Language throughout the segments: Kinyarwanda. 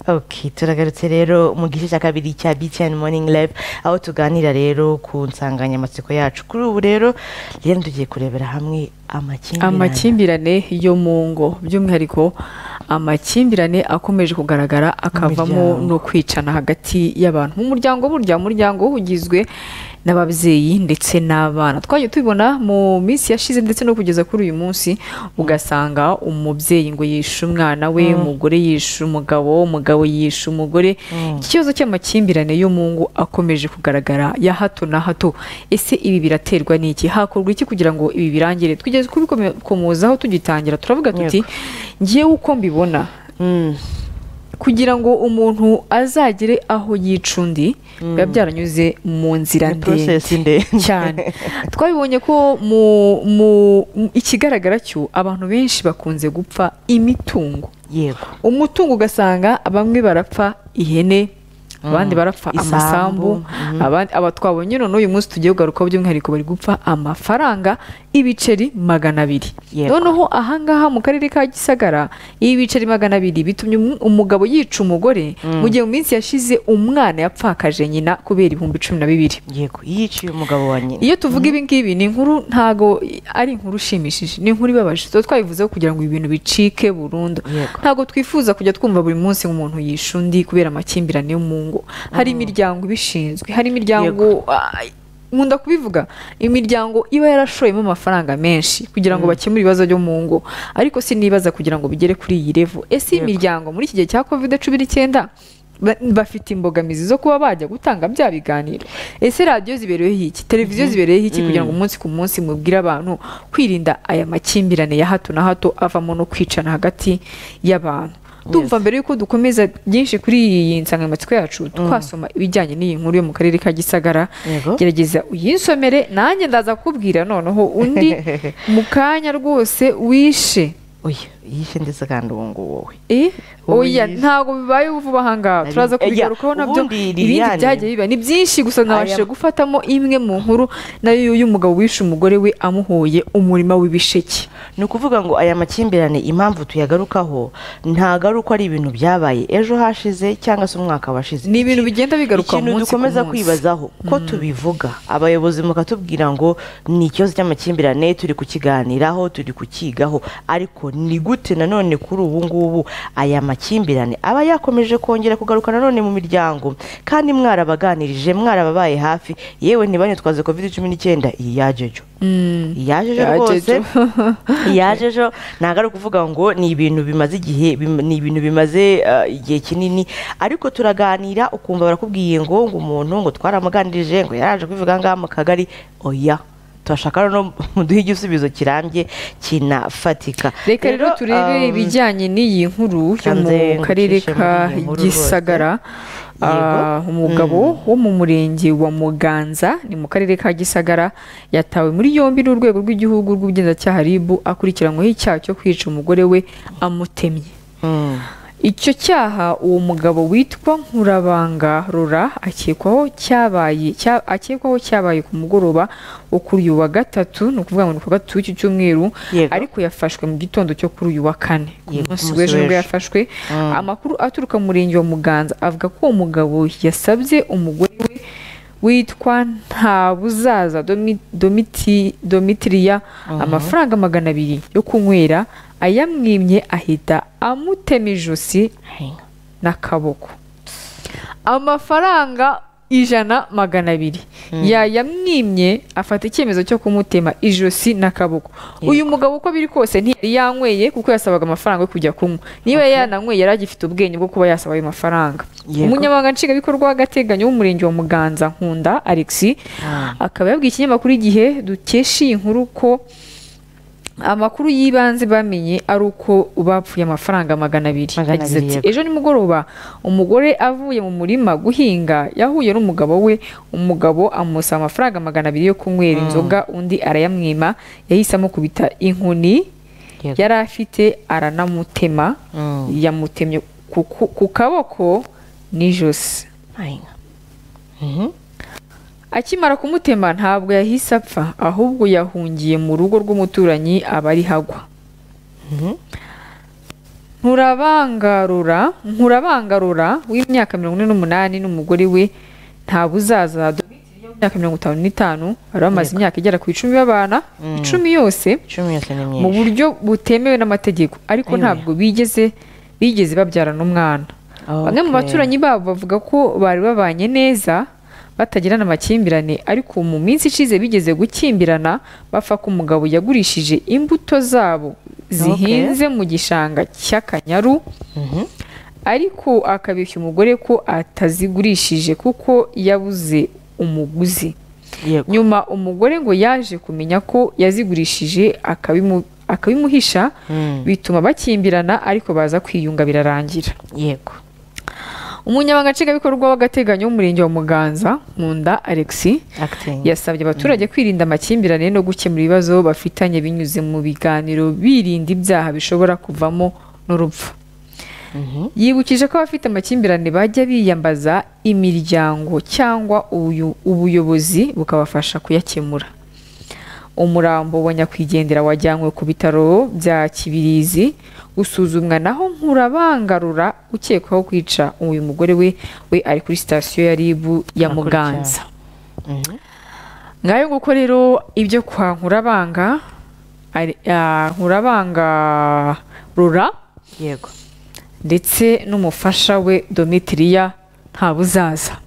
Okay, turagarutse rero mu gice cya kabiri cya BTN Morning Live aho tuganira rero ku nsanganyamatsiko yacu. Kuri ubu rero tugiye kurebera hamwe amakimbirane yo mu ngo, by'umwihariko amakimbirane akomeje kugaragara akavamo no kwicana hagati y'abantu mu muryango. Burya umuryango ugizwe n'ababyeyi ndetse n'abana. Twaje tubibona mu minsi yashize ndetse no kugeza kuri uyu munsi, ugasanga umubyeyi ngo yishe umwana we, umugore yishe umugabo, umugabo yishe umugore. Ikibazo cy'amakimbirane yo mu ngo akomeje kugaragara ya hato na hato. Ese ibi biraterwa n'iki? Hakorwa iki kugira ngo ibi birangire? Twigeze kubikomozaho tugitangira, turavuga tuti ngiye uko mbibona, kugira ngo umuntu azagere aho yica undi biba byaranyuze mu nzira ndende cyane. Twabibonye ko ikigaragara cyo abantu benshi bakunze gupfa imitungo. Yego, umutungo ugasanga bamwe barapfa ihene, abandi barapfa amasambu, abandi twabonye none uyu munsi tugiye kugaruka by'umwihariko bari gupfa amafaranga ibiceri 200. Noneho ahangaha mu karere ka Gisagara ibiceri 200 bitumye umugabo yica umugore, mu gihe mu minsi yashize umwana yapfakaje nyina kubera 12,000. Yego, yiciye umugabo wa nyina. Iyo tuvuga ibi ngibi ni inkuru, ntago ari inkuru ushimishije, ni inkuru ibabaje. Twabivuzeho kugira ngo ibintu bicike burundu. Ntago twifuza kujya twumva buri munsi umuntu yisha undi kubera amakimbirane yo mu ngo. Hari imiryango ibishinzwe, hari imiryango nkunda kubivuga, imiryango iba yarashoyemo amafaranga menshi kugira ngo bakemure ibibazo byo mu ngo, ariko sinibaza kugira ngo bigere kuri iyi level. Ese imiryango muri iki gihe cya COVID-19 bafite imbogamizi zo kuba bajya gutanga bya biganiro? Ese radiyo zibereyeho iki, televiziyo zibereyeho iki kugira ngo umunsi ku munsi mubwire abantu kwirinda aya makimbirane ya hato na hato avamo no kwicana hagati y'abantu? Tumva mbere yuko dukomeza byinshi kuri iyi nsanganyamatsiko yacu, twasoma ibijyanye n'iyi nkuru yo mu karere ka Gisagara. Gerageza uyinsomere nanjye ndaza kubwira noneho undi mu kanya rwose wishe. Oya, yishe ndetse kandi uwo ngo wowe. Oya, ntago bibaye vuba ahangaha, turaza kubigarukaho nabyo. Ibindi byagiye biba ni byinshi, gusa nabashije gufatamo imwe mu nkuru nayo y'umugabo wishe umugore we amuhoye umurima w'ibisheke. Ni ukuvuga ngo aya makimbirane impamvu tuyagarukaho ntagaruka ari ibintu byabaye ejo hashize cyangwa se umwaka washize. Ni ibintu bigenda bigaruka umunsi dukomeza kwibazaho ko tubivuga, abayobozi mukatubwira ngo ni ikibazo cy'amakimbirane, turi kukiganiraho, turi kukigaho, ariko ni gute nanone kuri ubu ngubu aya makimbirane aba yakomeje kongera kugaruka nanone mu miryango, kandi mwarabaganirije, mwarababaye hafi, yewe ntibane twaze COVID-19 yajejo. Yajejo rwose, yajejo. Ntago ari kuvuga ngo ni ibintu bimaze igihe, ni ibintu bimaze igihe kinini, ariko turaganira ukumva barakubwiye ngo umuntu ngo twaramuganirije ngo yaraje kwivuga ngaha mu kagari. Oya, turashaka no muduhe igisubizo kirambye kinafatika. Reka rero turebe ibijyanye n'iyi nkuru yo mu karere ka Gisagara. Umugabo wo mu murenge wa Muganza ni mu karere ka Gisagara yatawe muri yombi n'urwego rw'igihugu rw'ubugenzacyaha RIB akurikiranyweho icyaha cyo kwica umugore we amutemye. Icyo cyaha uwo mugabo witwa Nkurabanga Rora akekwaho cyabaye ku mugoroba wo kuri uyu wa gatatu, ni ukuvuga ngo ni ku gatatu w'iki cyumweru, ariko yafashwe mu gitondo cyo kuri uyu wa kane. Umunsi w'ejo nibwo yafashwe. Amakuru aturuka mu murenge wa Muganza avuga ko uwo mugabo yasabye umugore we witwa Ntabuzaza Domitiriya amafaranga 200 yo kunywera, ayamwimye ahita amutema ijosi n'akaboko. Amafaranga 200 yayamwimye, afata icyemezo cyo kumutema ijosi n'akaboko. Uyu mugabo uko biri kose ntiyari yanyweye kuko yasabaga amafaranga yo kujya kunywa. Niba yananyweye yari agifite ubwenge bwo kuba yasaba ayo mafaranga. Umunyamabanga nshingwabikorwa w'agateganyo w'umurenge wa Muganza Nkunda Alexis akaba yabwiye ikinyamakuru Igihe dukesha iyi nkuru ko amakuru yibanze bamenye ari uko bapfuye amafaranga 200. Ejo nimugoroba umugore avuye mu murima guhinga yahuye n'umugabo we, umugabo amusaba amafaranga 200 yo kunywera inzoga, undi arayamwima. Yahise amukubita inkoni yari afite aranamutema. Yamutemye ku kaboko n'ijosi. Akimara kumutema ntabwo yahise apfa, ahubwo yahungiye mu rugo rw'umuturanyi abari hagwa. nkurabangarura w'imyaka 48 n'umugore we nta buzaza imyaka 55 bari bamaze imyaka igera ku 10 babana 10 yose mu buryo butemewe n'amategeko ariko ntabwo bigeze babyarana umwana. Bamwe mu baturanyi babo bavuga ko bari babanye neza batagirana amakimbirane ariko mu minsi ishize bigeze gukimbirana bapfa ko umugabo yagurishije imbuto zabo zihinze mu gishanga cy'Akanyaru ariko akabeshya umugore ko atazigurishije kuko yabuze umuguzi. Nyuma umugore ngo yaje kumenya ko yazigurishije akabimuhisha bituma bakimbirana ariko baza kwiyunga birarangira. Umunyamabanga nshingwabikorwa w'agateganyo w'umurenge wa Muganza Nkunda Alexis yasabye abaturage kwirinda amakimbirane no gukemura ibibazo bafitanye binyuze mu biganiro birinda ibyaha bishobora kuvamo n'urupfu. Yibukije ko abafite amakimbirane bajya biyambaza imiryango cyangwa ubuyobozi bukabafasha kuyakemura. Umurambo wa nyakwigendera wajyanywe ku bitaro bya Kibirizi usuzumwa naho nkurabangarura ukekwaho kwica uyu mugore we ari kuri sitasiyo ya RIB ya Muganza. Ngayo nguko rero ibyo kwa nkurabangarura ndetse n'umufasha we Domitria nta buzaza.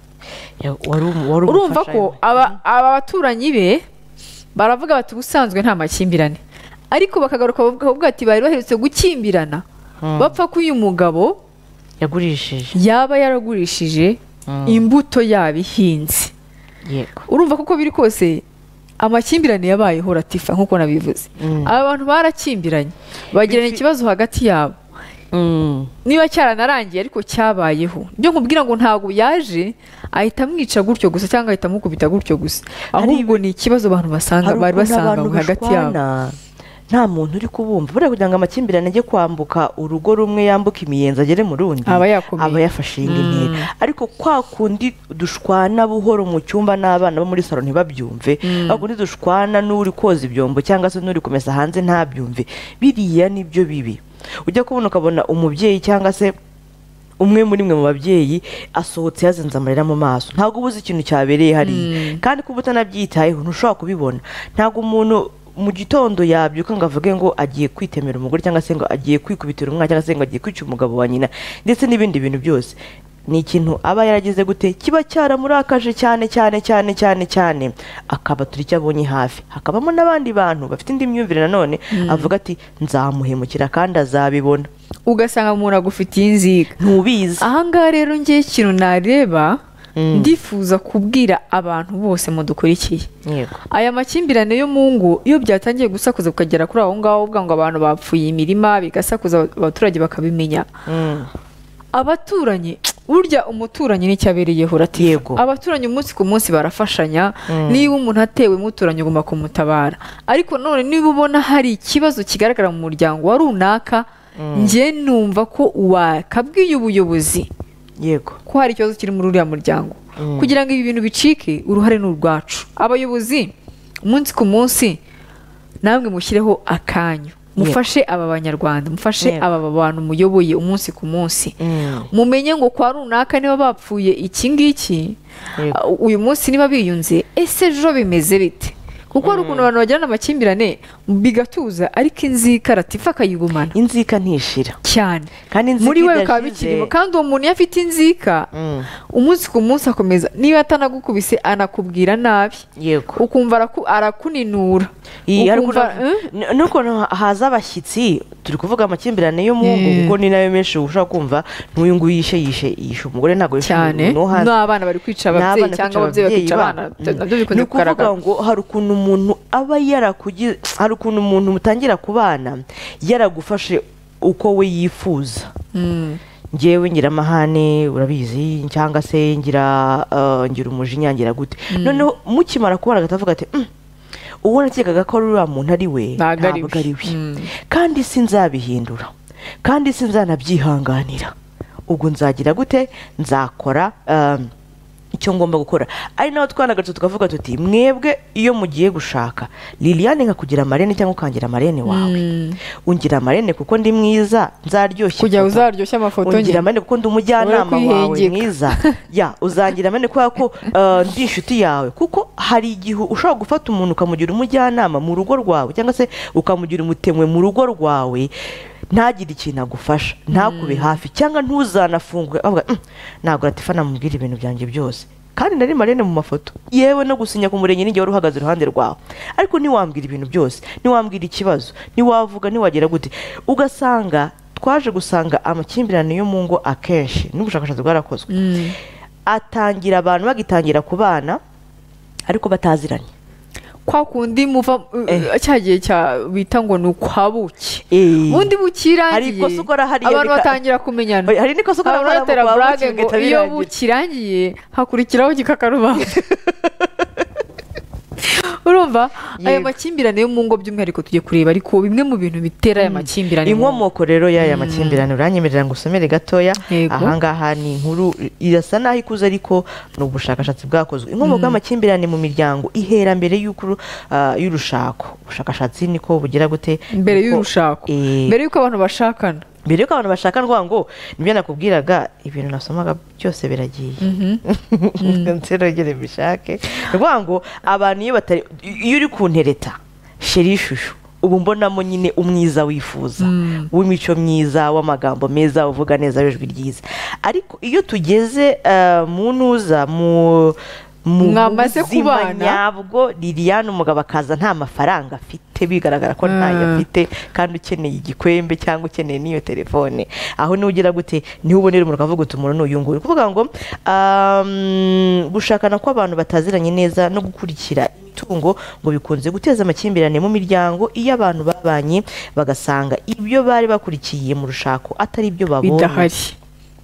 Urumva ko aba baturanyi be baravuga bati ubusanzwe nta makimbirane ariko bakagaruka bavuga ati bari baherutse gukimbirana bapfa ko uyu mugabo yaba yaragurishije imbuto yabihinze. Urumva kuko biri kose amakimbirane yabayeho Latifa nkuko nabivuze. Aba bantu barakimbiranye bagirana ikibazo hagati yabo niba cyaranarangiye ariko cyabayeho byo nkubwira ngo ntago yaje ahita amwica gutyo gusa cyangwa ahita amukubita gutyo gusa ahubwo ni ikibazo abantu bari basanga hagati yabo. Nta muntu uri kubumva buriya kugira ngo amakimbirane ajye kwambuka urugo rumwe yambuka imiyenzi agere mu rundi aba yafashe intera ariko kwa kundi dushwana buhoro mu cyumba n'abana bo muri salo ntibabyumve bakundi dushwana n'uri koza ibyombo cyangwa se n'uri kumesa hanze ntabyumve biriya nibyo bibi. Ujya kubona ukabona umubyeyi cyangwa se umwe muri mwe mu babyeyi asohotse yazenze amarira mu maso ntabwo ubuze ikintu cyabereye hariya kandi kuba utanabyitayeho ntushobora kubibona. Ntabwo umuntu mu gitondo yabyuka ngo avuge ngo agiye kwitemera umugore cyangwa se ngo agiye kwikubitira umwana cyangwa se ngo agiye kwica umugabo wa nyina ndetse n'ibindi bintu byose. Ni ikintu aba yaragize gute kiba cyaramurakaje cyane akaba turi icyo abonye hafi. Hakabamo n'abandi bantu bafite indi myumvire nanone avuga ati nzamuhemukira kandi azabibona ugasanga umuntu agufitiye inzika ntubizi. Ahangaha rero ngiye ikintu nareba ndifuza kubwira abantu bose mudukurikiye aya makimbirane yo mu ngo iyo byatangiye gusakuza ukagera kuri aho ngaho uvuga ngo abantu bapfuye imirima bigasakuza abaturage bakabimenya. Abaturanyi burya umuturanyi n'icyabereyeho Latifa. Abaturanyi umunsi ku munsi barafashanya niba umuntu atewe muturanye ugomba kumutabara ariko none niba ubona hari ikibazo kigaragara mu muryango wa runaka njye numva ko wakabwiye ubuyobozi ko hari ikibazo kiri muri uriya muryango kugira ngo ibi bintu bicike uruhare ni urwacu. Abayobozi umunsi ku munsi namwe mushyireho akanyu mufashe aba banyarwanda mufashe aba bantu muyoboye umunsi ku munsi mumenye ngo kwa runaka niba bapfuye iki ngiki uyu munsi niba biyunze ese ejo bimeze bite kuko hari ukuntu abantu bagirana amakimbirane bigatuza ariko inzika Latifa akayigumana. Inzika ntishira cyane muri we bikaba bikirimo kandi uwo muntu iyo afite inzika umunsi ku munsi akomeza niba atanagukubise anakubwira nabi ukumva arakuninura nuko haza abashyitsi turi kuvuga amakimbirane yo mu ngo kuko ni nayo menshi ushaka kumva n'uyu nguyu yishe umugore ntabwo yishe n'abana bari kwica ababyeyi cyangwa ababyeyi bakica abana nabyo bikunze kugaragara ngo hari ukuntu umuntu aba yarakugize hari ukuntu umuntu mutangira kubana yaragufashe uko we yifuza. Ngewe ngira amahane urabizi cyangwa se ngira umujinya ngira gute noneho mukimara kubona agatavuga ati uwo nakekaga ko uriya muntu ari we ntabwo ari we kandi sinzabihindura kandi sinzanabyihanganira ubwo nzagira gute nzakora icyo ngomba gukora. Ari naho twanagacu tukavuga tuti mwebwe iyo mugiye gushaka Liliane nkakugira amarene cyangwa ukangira amarene wawe, ungira amarene kuko ndi mwiza nzaryoshye kujya uzaryoshya amafoto ungira amarene kuko ndi umujyanama wawe mwiza ya uzangira amarene kubera ko ndi inshuti yawe, kuko hari igihe ushobora gufata umuntu ukamugira umujyanama mu rugo rwawe cyangwa se ukamugira umutemwe mu rugo rwawe, ntagire ikintu agufasha, ntakube hafi cyangwa ntuzanafungue avuga ntabwo Latifa namubwira ibintu byanjye byose kandi nari marene mu mafoto, yewe no gusinya ku murenge n'igihe wari uhagaze iruhande rwawe, ariko ntiwambwira ibintu byose, ntiwambwira ikibazo, ntiwavuga, ntiwagera gute. Ugasanga twaje gusanga amakimbirane yo mu ngo akenshi n'ubushakashatsi bwarakozwe atangira abantu bagitangira kubana ariko bataziranye, kwa kundi muva cyagiye bita ngo ni ukwabuki ubundi bukirangiye abantu batangira kumenyana, hari n'ikosa ukora ngo iyo bukirangiye hakurikiraho igikakarubamba. Urumva aya makimbirane yo mu ngo by'umwihariko tugiye kureba ariko bimwe mu bintu bitera aya makimbirane. Inkomoko rero y'aya makimbirane uranyemerera ngo usomere gatoya. Ahangaha ni inkuru irasa naho ikuze ariko ni ubushakashatsi bwakozwe. Inkomoko y'amakimbirane mu miryango ihera mbere y'urushako. Ubushakashatsi niko bugira gute? Mbere y'urushako, mbere y'uko abantu bashakana, mbere yuko abantu bashaka ngo nibyo nakubwiraga ibintu nasomaga byose biragiye nserogere bishake ngo abantu iyo uri kuntereta sheri ishusho ubu mbonamo nyine umwiza wifuza w'imico myiza, w'amagambo meza, uvuga neza, w'ijwi ryiza. Ariko iyo tugeze mu ntuza mwamaze kubana nyabwo Liliane umugabo akaza nta mafaranga afite, bigaragara ko ntayo afite kandi ukeneye igikwembe cyangwa ukeneye n'iyo telefone, aho niwe ugira gute niho ubonera umuntu ukavuga uti umuntu n'uyu nguyu. Kuvuga ngo gushakana kw'abantu bataziranye neza no gukurikira imitungo ngo bikunze guteza amakimbirane mu miryango iyo abantu babanye bagasanga ibyo bari bakurikiye mu rushako atari ibyo babonye bidahari.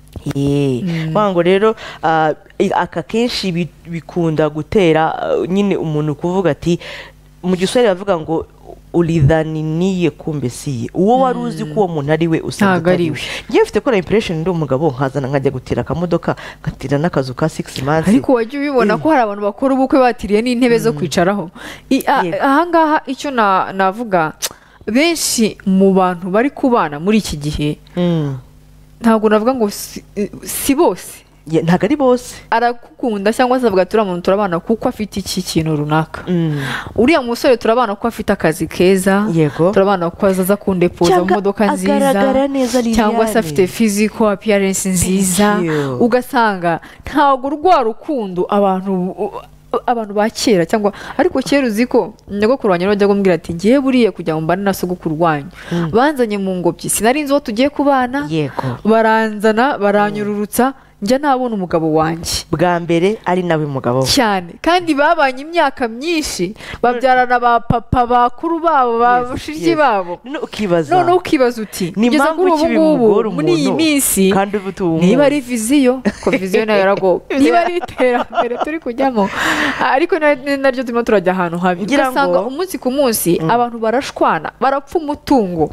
Wango rero aka kenshi bikunda gutera nyine umuntu kuvuga ati mu Giswahili bavuga ngo ulidhaniniye kumbe siye, uwo wari uzi ko uwo muntu ari we usanga ari we. Ngiye mfite ko impression ndi umugabo nkazana nkajya gutira akamodoka gatira n'akazu ka 6 months, ariko wajye ubibona ko hari abantu bakora ubukwe batiriye n'intebe zo kwicaraho. Ahangaha icyo navuga benshi mu bantu bari kubana muri iki gihe ntabwo navuga ngo si bose, ntabwo ari bose, aragukunda cyangwa se avuga muntu turabana kuko afite iki kintu runaka. Uriya musore turabana ko afite akazi keza, turabana ko azaza kundepoza mu modoka nziza cyangwa se afite physical appearance nziza. Ugasanga ntabwo rwa rukundo abantu ba kera cyangwa ariko kera uzi ko nyogokuru wanjye bajya kumbwira ati ngiye buriye kujya mu mbana na sogokuru wanyu banzanye mu ngobyi sinari nzi aho tugiye kubana, baranzana baranyururutsa njya nabona umugabo wanjye bwa mbere ari nawe mugabo cyane, kandi babanye imyaka myinshi babyarana ba papa bakuru babo bashiki babo. None ukibaza uti ngeze kuri ubu ngubu muri iyi minsi niba ari viziyo ko viziyo nayo yarago niba ari iterambere turi kujyamo, ariko naryo turimo turajya ahantu habi. Ugasanga umunsi ku munsi abantu barashwana barapfa umutungo.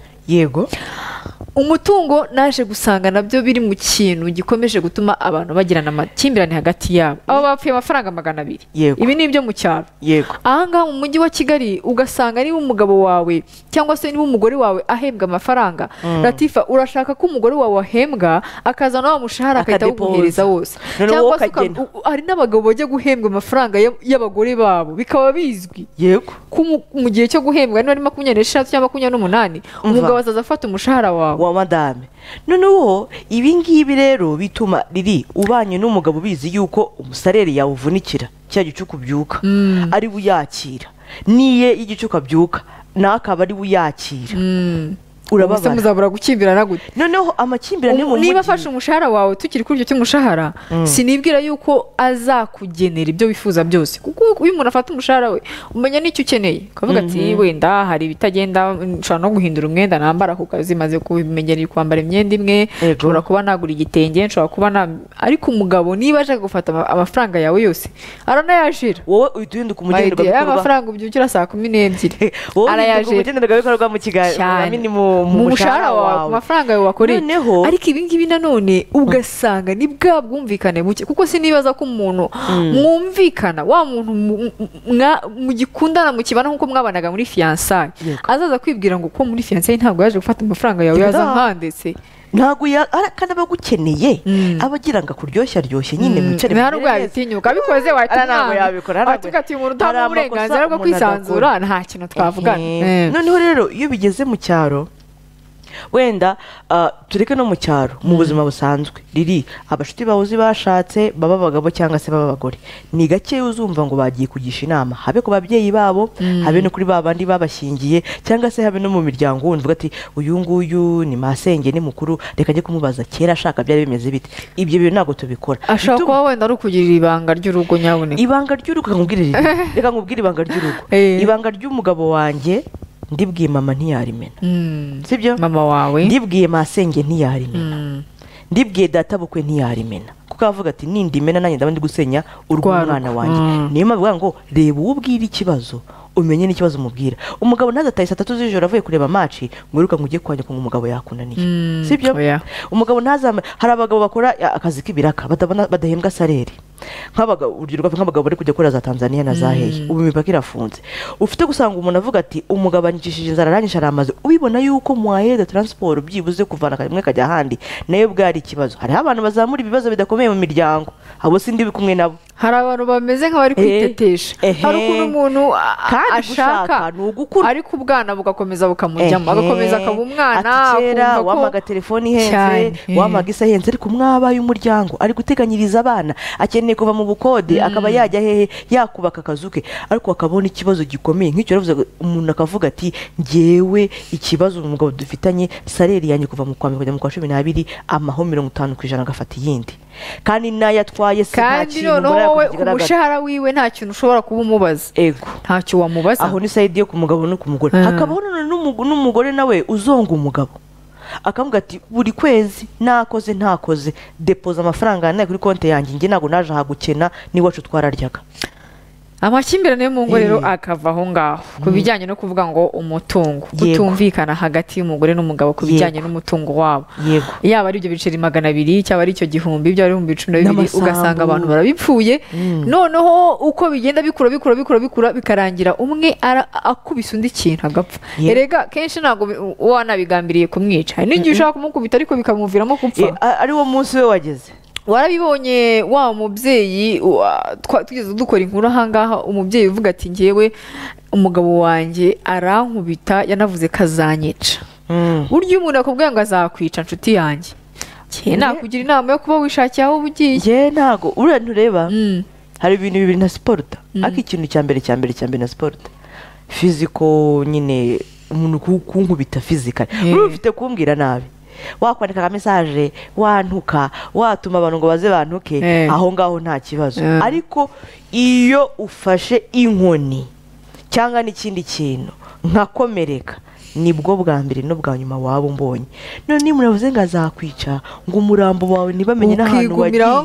Umutungo naje gusanga nabyo biri mu kintu gikomeje gutuma abantu bagirana amakimbirane hagati yabo. Abo bapfuye amafaranga 200. Ibi ni ibyo mu cyaro. Ahangaha mu mujyi wa Kigali ugasanga niba umugabo wawe cyangwa se niba umugore wawe ahembwa amafaranga, Latifa urashaka ko umugore wawe ahembwa akazana wa mushahara akahita awuguhereza wose, cyangwa se hari n'abagabo bajya guhembwa amafaranga y'abagore babo bikaba bizwi mu gihe cyo guhembwa niba ari 26 cyangwa 28 umugabo azaza afata umushahara wawe wa madame. Noneho ibi ngibi rero bituma riri ubanye n'umugabo bizi yuko umusarere yawuvunikira cya gicuku byuka ari buyakira, niye igicuka byuka nakaba ari buyakira. urababara muzabura gukimbirana gute noneho amakimbirane mu niba afashe umushahara wawe tukiri kuri icyo cy'umushahara sinibwira yuko azakugenera ibyo wifuza byose kuko uyu muntu afata umushahara we umenya n'icyo ukeneye ukavuga ati wenda hari bitagenda nshobora no guhindura umwenda nambara ku kazi maze kubimenyera kwambara imyenda imwe nshobora kuba nagura igitenge nshobora kuba ariko umugabo niba aje gufata amafaranga yawe yose aranayashira wowe uhinduka umugenderwa bikorwa amafaranga ubyukira saa 12 arayashira umugenderwa bikorwa mu kigali minimum mu mushahara wawe, ku mafaranga yawe wakoreye. Noneho ariko ibi ngibi nanone ugasanga ni bwa bwumvikane buke, kuko sinibaza ko umuntu mwumvikana wa muntu mugikundana mukibana nk'uko mwabanaga muri fiançailles azaza kwibwira ngo ko muri fiançailles ntabwo yaje gufata amafaranga yawe yaza nkandetse. ntabwo kandi aba agukeneye aba agira ngo akuryoshye aryoshye nyine mwicare nta nubwo yabitinyuka abikoze wahita ati umuntu utamuha uburenganzira bwo kwisanzura nta kintu twavugana. noneho rero iyo bigeze mu cyaro wenda tureke no mu cyaro mu buzima busanzwe riri abashuti bawe uzi bashatse baba abagabo cyangwa se baba abagore ni gake uzumva ngo bagiye kugisha inama habe ku babyeyi babo habe no kuri babandi babashingiye cyangwa se habe no mu miryango wundi uvuga ati uyu nguyu ni masenge ni mukuru reka njye kumubaza kera ashaka byari bimeze bite. Ibyo bintu ntabwo tubikora. ashaka kuba wenda ari ukugirira ibanga ry'urugo nyabuneka. Ibanga ry'urugo reka nkubwire ibanga ry'urugo. Ibanga ry'umugabo wanjye ndibwiye mama ntiyarimena, sibyo? Mama wawe ndibwiye masenge ntiyarimena, ndibwiye data bukwe ntiyarimena, kuko avuga ati nindimena nanjye ndaba ndi gusenya urw'umwana wanjye. Niyo mpamvu bavuga ngo reba uwo ubwira ikibazo umenye n'ikibazo umubwira. Umugabo ntazataye 3 z'ijoro avuye kureba match ngo wiruka ngo ujye kwanya ko umugabo yakunaniye, sibyo? Umugabo ntazama. Hari abagabo bakora akazi k'ibiraka badahembwa salary, nk'abagabo bari kujya kora za Tanzania na za hehe, ubu imipaka irafunze. Ufite gusanga umuntu avuga ati umugabo anyicishije inzara aranyisha aramaze, ubibona yuko mwaye de transport byibuze kuvana kamwe kajya ahandi nayo bwari ikibazo. Hari abantu bazamura ibibazo bidakomeye mu miryango, abo sindi bikumwe nabo. Hari abantu bameze nk'abari kwitetesha. Hari ukuntu umuntu ashaka ariko ubwana bugakomeza bukamujyamo agakomeza akaba umwana kera wamaga telefoni ihenze wamaga isa ihenze, ariko mwabaye umuryango ari guteganyiriza abana akeneye kuva mu bukode akaba yajya hehe yakubaka akazuke, ariko akabona ikibazo gikomeye nk'icyo ravuze umuntu akavuga ati ngewe ikibazo umugabo dufitanye salary yanjye kuva mu kwa kujya mu kwa 12 amaho 50% agafata yindi kandi nayatwaye se nta kintu wowe umushahara wiwe nta kintu ushobora kuba umubaza. Ego ntacyo wamubaza. Aho ni side yo ku mugabo no ku mugore. Hakabaho n'umugore nawe uzonga umugabo akavuga ati buri kwezi nakoze ntakoze depoza amafaranga naye kuri konti yanjye nge nago naje hagukena ni wacu twararyaga. Amakimbirane mu ngo rero akava aho ngaho ku bijyanye no kuvuga ngo umutungo kutumvikana hagati y'umugore n'umugabo ku bijyanye n'umutungo wabo. Yaba ari ibyo biceri 200 cyaba ari icyo gihumbi byo ari 12 ugasanga abantu barabipfuye. Noneho uko bigenda bikura bikarangira umwe akubise undi kintu agapfa. Erega kenshi ntago wanabigambiriye kumwica, n'igihe ushaka kumukubita ariko bikamuviramo kupfa. Ari wo munsi we wageze. Warabibonye wa mubyeyi tugeze dukora inkuru ahangaha, umubyeyi uvuga ati ngewe umugabo wanjye arankubita yanavuze kazanyica. Burya umuntu akubwira ngo azakwica nshuti yanjye nakugira inama yo kuba wishakiye aho ubugiye. Nge ntago uriya ntureba hari ibintu bibiri na sport, ariko ikintu cya mbere na sport physical nyine umuntu kunkubita physical ufite kumbwira nabi wakwandika ka message wantuka watuma abantu ngo baze bantuke aho ngaho nta kibazo. Ariko iyo ufashe inkoni cyangwa n'ikindi kintu nkakomereka nibwo bwa mbere no bwa nyuma waba umbonye. None muravuze ngo azakwica ngo umurambo wawe nibamenye n'ahantu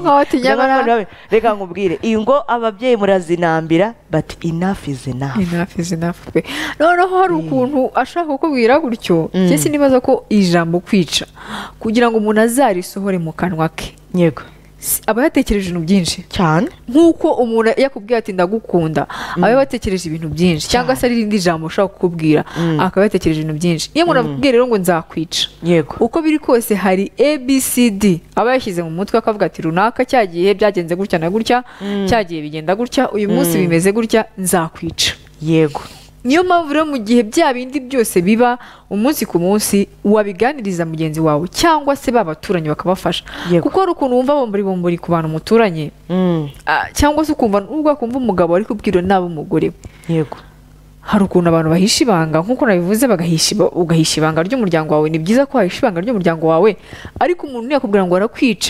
wagiye. Reka nkubwire iyi ngo ababyeyi murazinambira but enough is enough. Noneho hari ukuntu ashaka kukubwira gutyo cyese nibaza ko ijambo kwica kugira ngo umuntu azarisohore mu kanwa ke. Yego aba yatekereje ibintu byinshi cyane, nk'uko umuntu yakubwiye ati ndagukunda aba yatekereje ibintu byinshi, cyangwa se ari irindi jambo ushaka kukubwira akaba yatekereje ibintu byinshi. Iyo umuntu akubwiye rero ngo nzakwica, uko biri kose hari ABCD aba yashyize mu mutwe akavuga ati runaka cyagiye byagenze gutya na gutya, cyagiye bigenda gutya, uyu munsi bimeze gutya, nzakwica. Yego niyo mpamvu rero mu gihe bya bindi byose biba umunsi ku munsi wabiganiriza mugenzi wawe cyangwa se babaturanyi bakabafasha. Kuko hari ukuntu wumva bombori ku bantu muturanye cyangwa se ukumva nubwo akumva umugabo ari kubwira nabo umugore we. Hari ukuntu abantu bahisha ibanga nk'uko nabivuze ugahisha ibanga ry'umuryango wawe. Ni byiza ko wahisha ibanga ry'umuryango wawe, ariko umuntu yakubwira ngo arakwica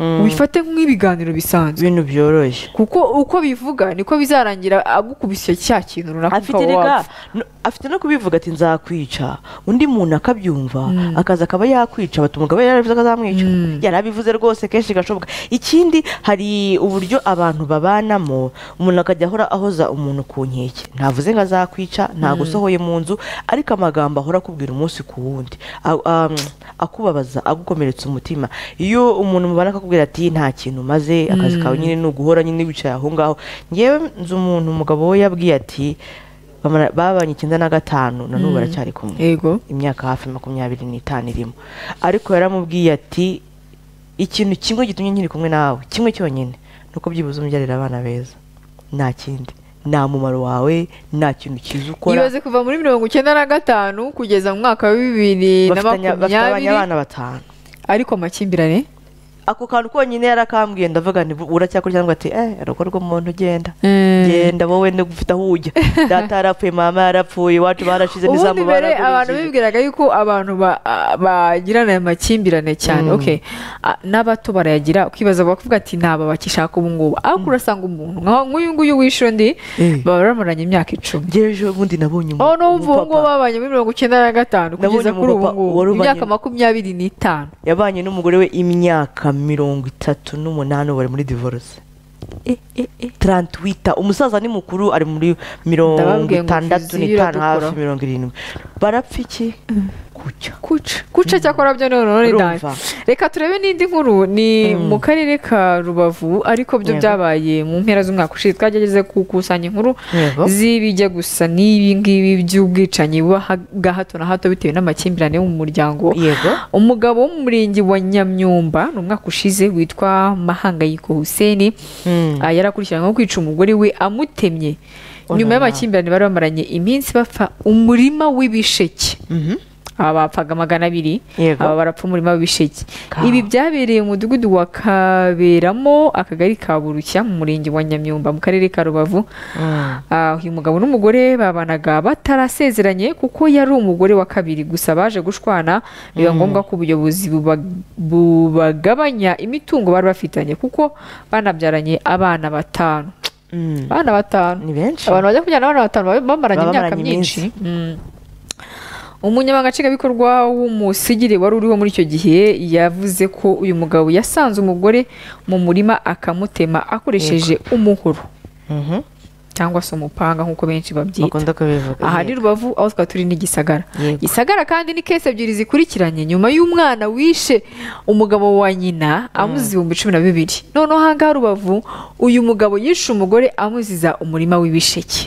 ubifate nk'ibiganiro bisanzwe, ibintu byoroshye, kuko uko bivuga niko bizarangira agukubise cya kintu runaka afite no kubivuga ati nzakwica, undi muntu akabyumva akaza akaba yakwica, bati umugabo yarabivuze ko azamwica, yarabivuze rwose kenshi gashoboka. Ikindi hari uburyo abantu babanamo, umuntu akajya ahora ahoza umuntu ku nkeke, ntavuze ngo azakwica, ntago usohoye mu nzu, ariko amagambo ahora akubwira umunsi ku wundi akubabaza, agukomeretsa umutima. Iyo umuntu mubana akakubwira ati nta kintu maze, akazi kawe nyine ni uguhora nyine wicaye aho ngaho. Ngewe nzi umuntu, umugabo we yabwiye ati babanye 95 na n'ubu baracyari kumwe, yego imyaka hafi 25 irimo, ariko yaramubwiye ati ikintu kimwe gitumye nkiri kumwe nawe, kimwe cyonyine, nuko byibuze umbyarira abana beza, nta kindi, nta mumaro wawe, nta kintu cyiza ukora. Ibaze kuva muri 95 kugeza mu mwaka wa 2020 bafitanye abana 5, ariko amakimbirane ako kantu konyine yarakambwiye, ndavuga nti uracyakora, cyangwa ati urugo rw'umuntu genda wowe ufite aho ujya, data yarapfuye, mama yarapfuye, iwacu barashize n'izamu baragurishije. Abantu bibwiraga yuko abantu bagirana amakimbirane cyane, okay, n'abato barayagira, ukibaza bakavuga ati ntaba bakishaka ubu ngubu, ariko urasanga umuntu nk'uyu nguyu wishe undi baba bamaranye imyaka 10. Ngejo ubundi nabonye n'ubu ngo babanye muri 95 kugeza kuri ubu ngubu imyaka 25 yabanye n'umugore we imyaka 38 bari muri divorce. 38, umusaza ni mukuru, ari muri 65 hafi 70. barapfa iki? kuca cyakora byo none ndani. Reka turebe n'indi nkuru, ni mu karere ka Rubavu, ariko byo byabaye mu mpera z'umwaka ushize. Twageze gukusanya inkuru zibijya gusa n'ibi ngibi by'ubwicanyi bwa hato na hato bitewe n'amakimbirane mu muryango. Umugabo wo mu murenge wa Nyamyumba n'umwaka ushize witwa Mahangayiko Hussein yarakurikiranyweho kwica umugore we amutemye. Nyuma y'amakimbirane bari bamaranye iminsi bapfa umurima w'ibisheke. Abapfaga 200, aba barapfa umurima w'ibisheke. Ibi byabereye mu mudugudu wa Kaberamo, akagari ka Burushya, mu murenge wa Nyamyumba, mu karere ka Rubavu. Uyu mugabo n'umugore babanaga batarasezeranye kuko yari umugore wa kabiri, gusa baje gushwana biba ngombwa ko ubuyobozi bubagabanya imitungo bari bafitanye, kuko banabyaranye abana 5. Abana 5 ni benshi, abantu bajya kujyana abana 5 bamaranye imyaka myinshi. Umunyamabanga nshingwabikorwa w'umusigire wari uriho muri icyo gihe yavuze ko uyu mugabo yasanze umugore mu murima akamutema akoresheje umuhoro cyangwa se umupanga nk'uko benshi babyita. Aha ni Rubavu, aho twari turi n'Igisagara. Gisagara kandi ni kese ebyiri zikurikiranye nyuma y'umwana wishe umugabo wa nyina amuziza 12,000. Noneho aha ngaha Rubavu uyu mugabo yishe umugore amuziza umurima w'ibisheke.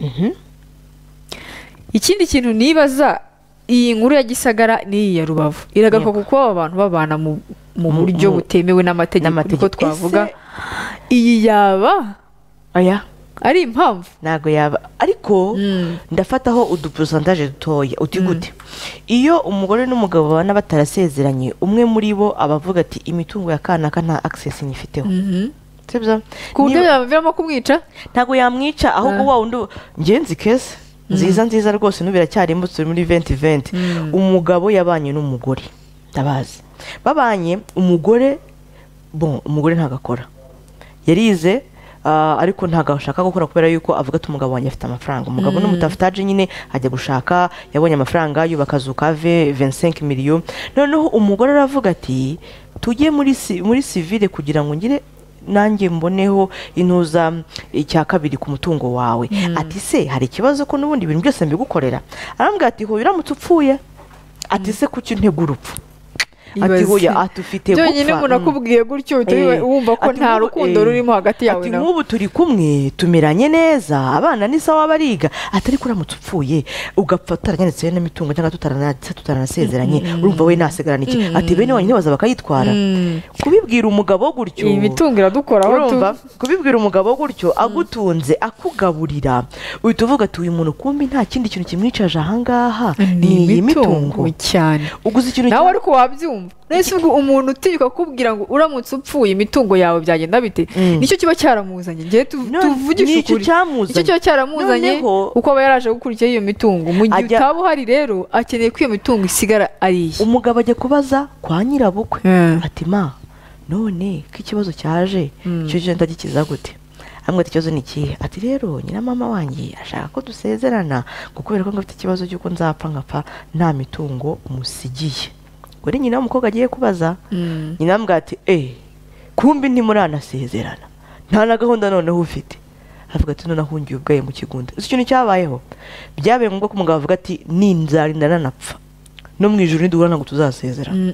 Ikindi kintu nibaza, iyi nkuru ya Gisagara n'iyi ya Rubavu iragaruka kuko abantu babana mu buryo butemewe n'amategeko twavuga. Iyi yaba ari impamvu? Ntago yaba, ariko ndafataho udupercentage dutoya. Uti gute? Iyo umugore n'umugabo babana batarasezeranye, umwe muri bo abavuga ati imitungo ya kanaka nta access nyifiteho, ku buryo yaviramo kumwica. Ntago yamwica, ahubwo wa wundi ngenzi kese nziza rwose n'ubiracyari imbutse muri 2020. Umugabo yabanye n'umugore, ndabazi babanye, umugore ntagakora, yarize ariko ntagashaka gukora kubera yuko avuga ati umugabo wanjye afite amafaranga. Umugabo n'umutafitaje nyine ajya gushaka, yabonye amafaranga yubaka kazuka 25 million. Noneho umugore aravuga ati tujye muri civile kugira ngo ngire nanjye mboneho intuza icya kabiri ku mutungo wawe. Ati se hari ikibazo ko n'ubundi ibintu byose mbigukorera? Arambwira ati ho biramutse upfuye, ati se kuki ntega urupfu? Ati hoya atufite gupfa. Byonyine umuntu akubwiye gutyo wumva ko nta rukundo rurimo hagati yawe nawe. Ati nk'ubu turi kumwe tumeranye neza, abana ni sawa bariga, atari kuramutse upfuye ugapfa utaranyanditse n'imitungo cyangwa tutaranasezeranye, urumva we nasegarana iki? Ati bene wanyine baza bakayitwara. Kubibwira umugabo gutyo, iyi mitungo iradukoraho tu. Kubibwira umugabo gutyo agutunze akugaburira, uhita uvuga ati uyu muntu kumbi nta kindi kintu kimwicaje ahangaha ni iyi mitungo cyane. Uguze ikintu nawe ariko wabyumva. Nese umuntu utinyuka kubwira ngo uramutse upfuye imitungo yawe byagenda bite? Nicyo kiba cyaramuzanye. Ngiye tuvugisha ukuri, nicyo kiba cyaramuzanye uko aba yaraje gukurikira iyo mitungo. Mu gihe utaba uhari rero akeneye ko iyo mitungo isigara ari iye. Umugabo ajya kubaza kwa nyirabukwe ati ma none ko ikibazo cyaje icyo gihe ndagikiza gute? Amwe ati ikibazo ni ikihe? Ati rero nyina mama wanjye ashaka ko dusezerana ngo kubera ko ngafite ikibazo cy'uko nzapfa nkapfa nta mitungo musigiye. Kuri nyina w'umukobwa agiye kubaza, nyina amubwira ati kumbi ntimuranasezerana, nta na gahunda noneho ufite. Avuga ati none ahungiye ubwaye mu kigunda. Icyo kintu cyabayeho, byabaye ngombwa ko umugabo avuga ati ninzarinda nanapfa no mu ijuru niduhura ntabwo tuzasezerana,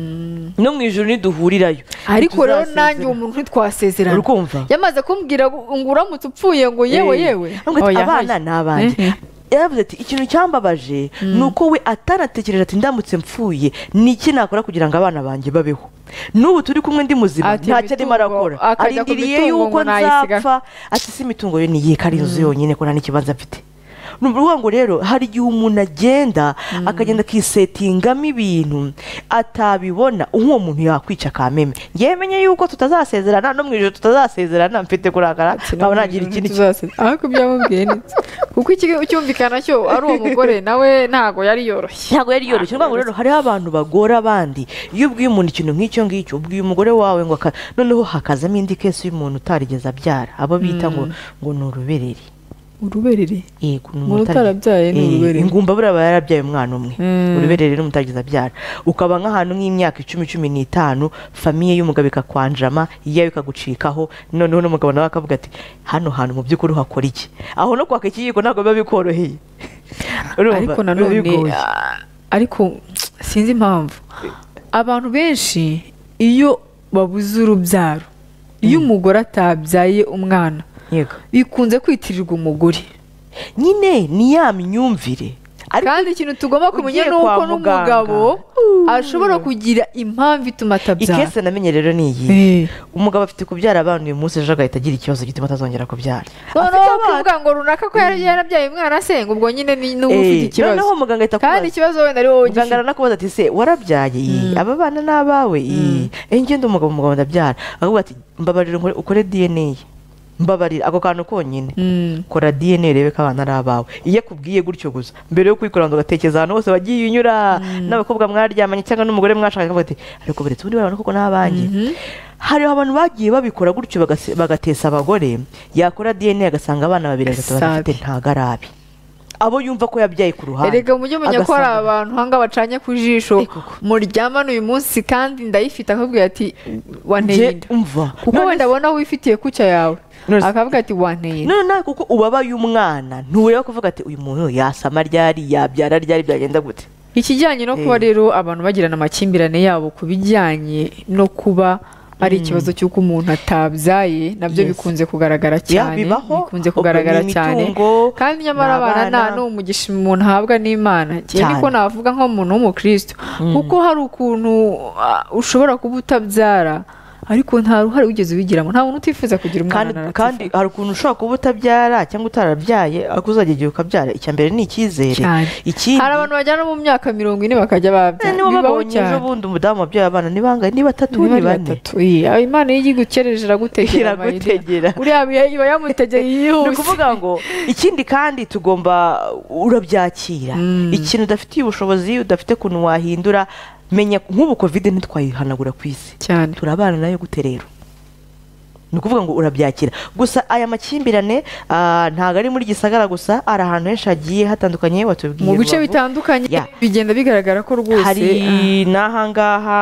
no mu ijuru niduhurirayo. Ariko rero nanjye uwo muntu ntitwasezerana, urumva yamaze kumbwira ngo uramutse upfuye ngo yewe abana ni abanjye. Yaravuze ati ikintu cyambabaje ni uko we atanatekereje ati ndamutse mpfuye ni iki nakora kugira ngo abana banjye babeho. N'ubu turi kumwe ndi muzima ntacyo arimo arakora, arindiriye yuko nzapfa. Ati si imitungo yo niye kari inzu yonyine ko nta n'ikibanza mfite. Nuvuga ngo rero hari igihe umuntu agenda akagenda akisetingamo ibintu atabibona, uwo muntu yakwica kameme. Ngiye menye yuko tutazasezerana no mu ijoro tutazasezerana, mfite kurakara nkaba nagira ikindi ariko byamubwiye neza kuko icyumvikana cyo ari uwo mugore nawe ntago yari yoroshye. Nuvuga ngo rero hariho abantu bagora abandi. Iyo ubwiye umuntu ikintu nk'icyo ngicyo, ubwiye umugore wawe ngo noneho hakazamo indi kesi y'umuntu utarigeze abyara, abo bita ngo ni urubereri. Uruberere umuntu utarabyaye ni uruberere. Ingumba buriya yarabyaye umwana umwe, uruberere n'umutagize abyara. Ukaba nk'ahantu nk'imyaka 10-15 famiye y'umugabo ikakwanjama, iyawe ikagucikaho, noneho n'umugabo nawe akavuga ati hano hantu mu by'ukuri uhakora iki? Aho no kwaka ikiyiko ntabwo biba bikoroheye. Ariko nanone ariko sinzi impamvu abantu benshi iyo babuze urubyaro, iyo umugore atabyaye umwana bikunze kwitirirwa umugore. Nyine ni ya myumvire. Kandi ikintu tugomba kumenya ni uko n'umugabo ashobora kugira impamvu ituma atabyara. Ikese namenye rero ni iyi, umugabo afite kubyara abana uyu munsi ejo agahita agira ikibazo gituma atazongera kubyara. Noneho kuvuga ngo runaka ko yarabyaye umwana se ngo ubwo nyine ni ufite ikibazo. Noneho muganga ahita kubaza, kandi ikibazo wenda ari wowe. Muganga aranakubaza ati se warabyaye aba bana n'abawe? Ngende umugabo ndabyara. Akavuga ati mbabarira ukore DNA. Mbabarira ako kantu konyine, kora DNA rebe ko abana ari abawe. Iyo akubwiye gutyo gusa mbere yo kwikora ngo gatekereza ahantu hose wagiye unyura n'abakobwa mwaryamanye cyangwa n'umugore mwashakanye, akavuga ati ariko beretse ubundi barabona koko n'abanjye. Hariho abantu bagiye babikora gutyo bagatesa abagore, yakora DNA agasanga abana babiri batatu bafite ntago ari abi, abo yumva ko yabyaye ku ruhande. Erega mujye menya ko ari abantu hanga bacanye ku jisho muryamana uyu munsi kandi ndayifite, akabwira ati wanteye umva kuko wenda abona wifitiye kucya yawe, akavuga ati wanteye none kuko ubabaye umwana ntureba kuvuga ati uyu muntu yasama ryari yabyara ryari byagenda gute. Ikijyanye no kuba rero abantu bagirana amakimbirane yabo ku bijyanye no kuba ari ikibazo cy'uko umuntu atabyaye, nabyo bikunze kugaragara cyane, bikunze kugaragara cyane. Kandi nyamara abana nta n'umugisha umuntu ahabwa n'Imana. Niko navuga nk'umuntu w'umukristo, kuko hari ukuntu ushobora kuba utabyara ariko nta ruhare wigeze ubigiramo, nta muntu utifuza kugira umwana. Kandi hari ukuntu ushobora kuba utabyara cyangwa utarabyaye ariko uzajya igihe ukabyara. Icya mbere ni icyizere. Hari abantu bajyana mu myaka 40 bakajya babyara. Niba babonye ejo bundi umudamu wabyaye abana ni bangahe? Ni 3 ni 4. Imana iyo igukereje iragutegera. Uriya iba yamutegeye yihuse. Ni ukuvuga ngo ikindi kandi tugomba urabyakira. Ikintu udafitiye ubushobozi, udafite kuntu wahindura, menya nk'ubu covid ntitwayihanagura ku isi cyane, turabana nayo gute rero. Ni ukuvuga ngo urabyakira. Gusa aya makimbirane ntago ari muri gisagara gusa, ari ahantu henshi hagiye hatandukanye. Watubwiye mu bice bitandukanye bigenda bigaragara ko rwose hari n'ahangaha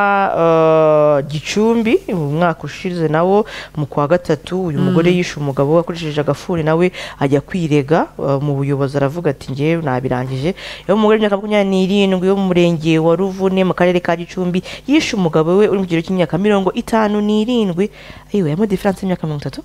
Gicumbi mu mwaka ushize nawo mu kwa gatatu uyu mugore yishe umugabo akoresheje agafuni, nawe ajya kwirega mu buyobozi aravuga ati ngiye nabirangije. Yo umugore w'imyaka 27 yo mu murenge wa Ruvune mu karere ka Gicumbi yishe umugabo we uri mu kigero cy'imyaka 57. Ayiwe yamo difference imyaka 30.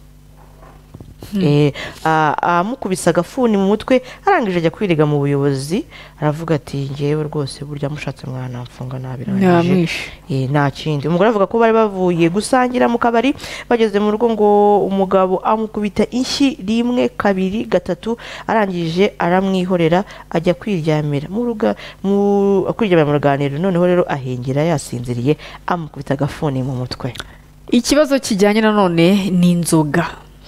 Amukubisa agafuni mu mutwe, arangije ajya kwiriga mu buyobozi aravuga ati ngewe rwose burya mushatse mwana mfunga nabirangije. Nta kindi. Umugore avuga ko bari bavuye gusangira mu kabari, bageze mu rugo ngo umugabo amukubita inshyi 1 2 3, arangije aramwihorera ajya kwiryamira mu ruganiriro. Noneho rero ahengera yasinziriye, amukubita agafuni mu mutwe. Ikibazo kijyanye nanone ni inzoga,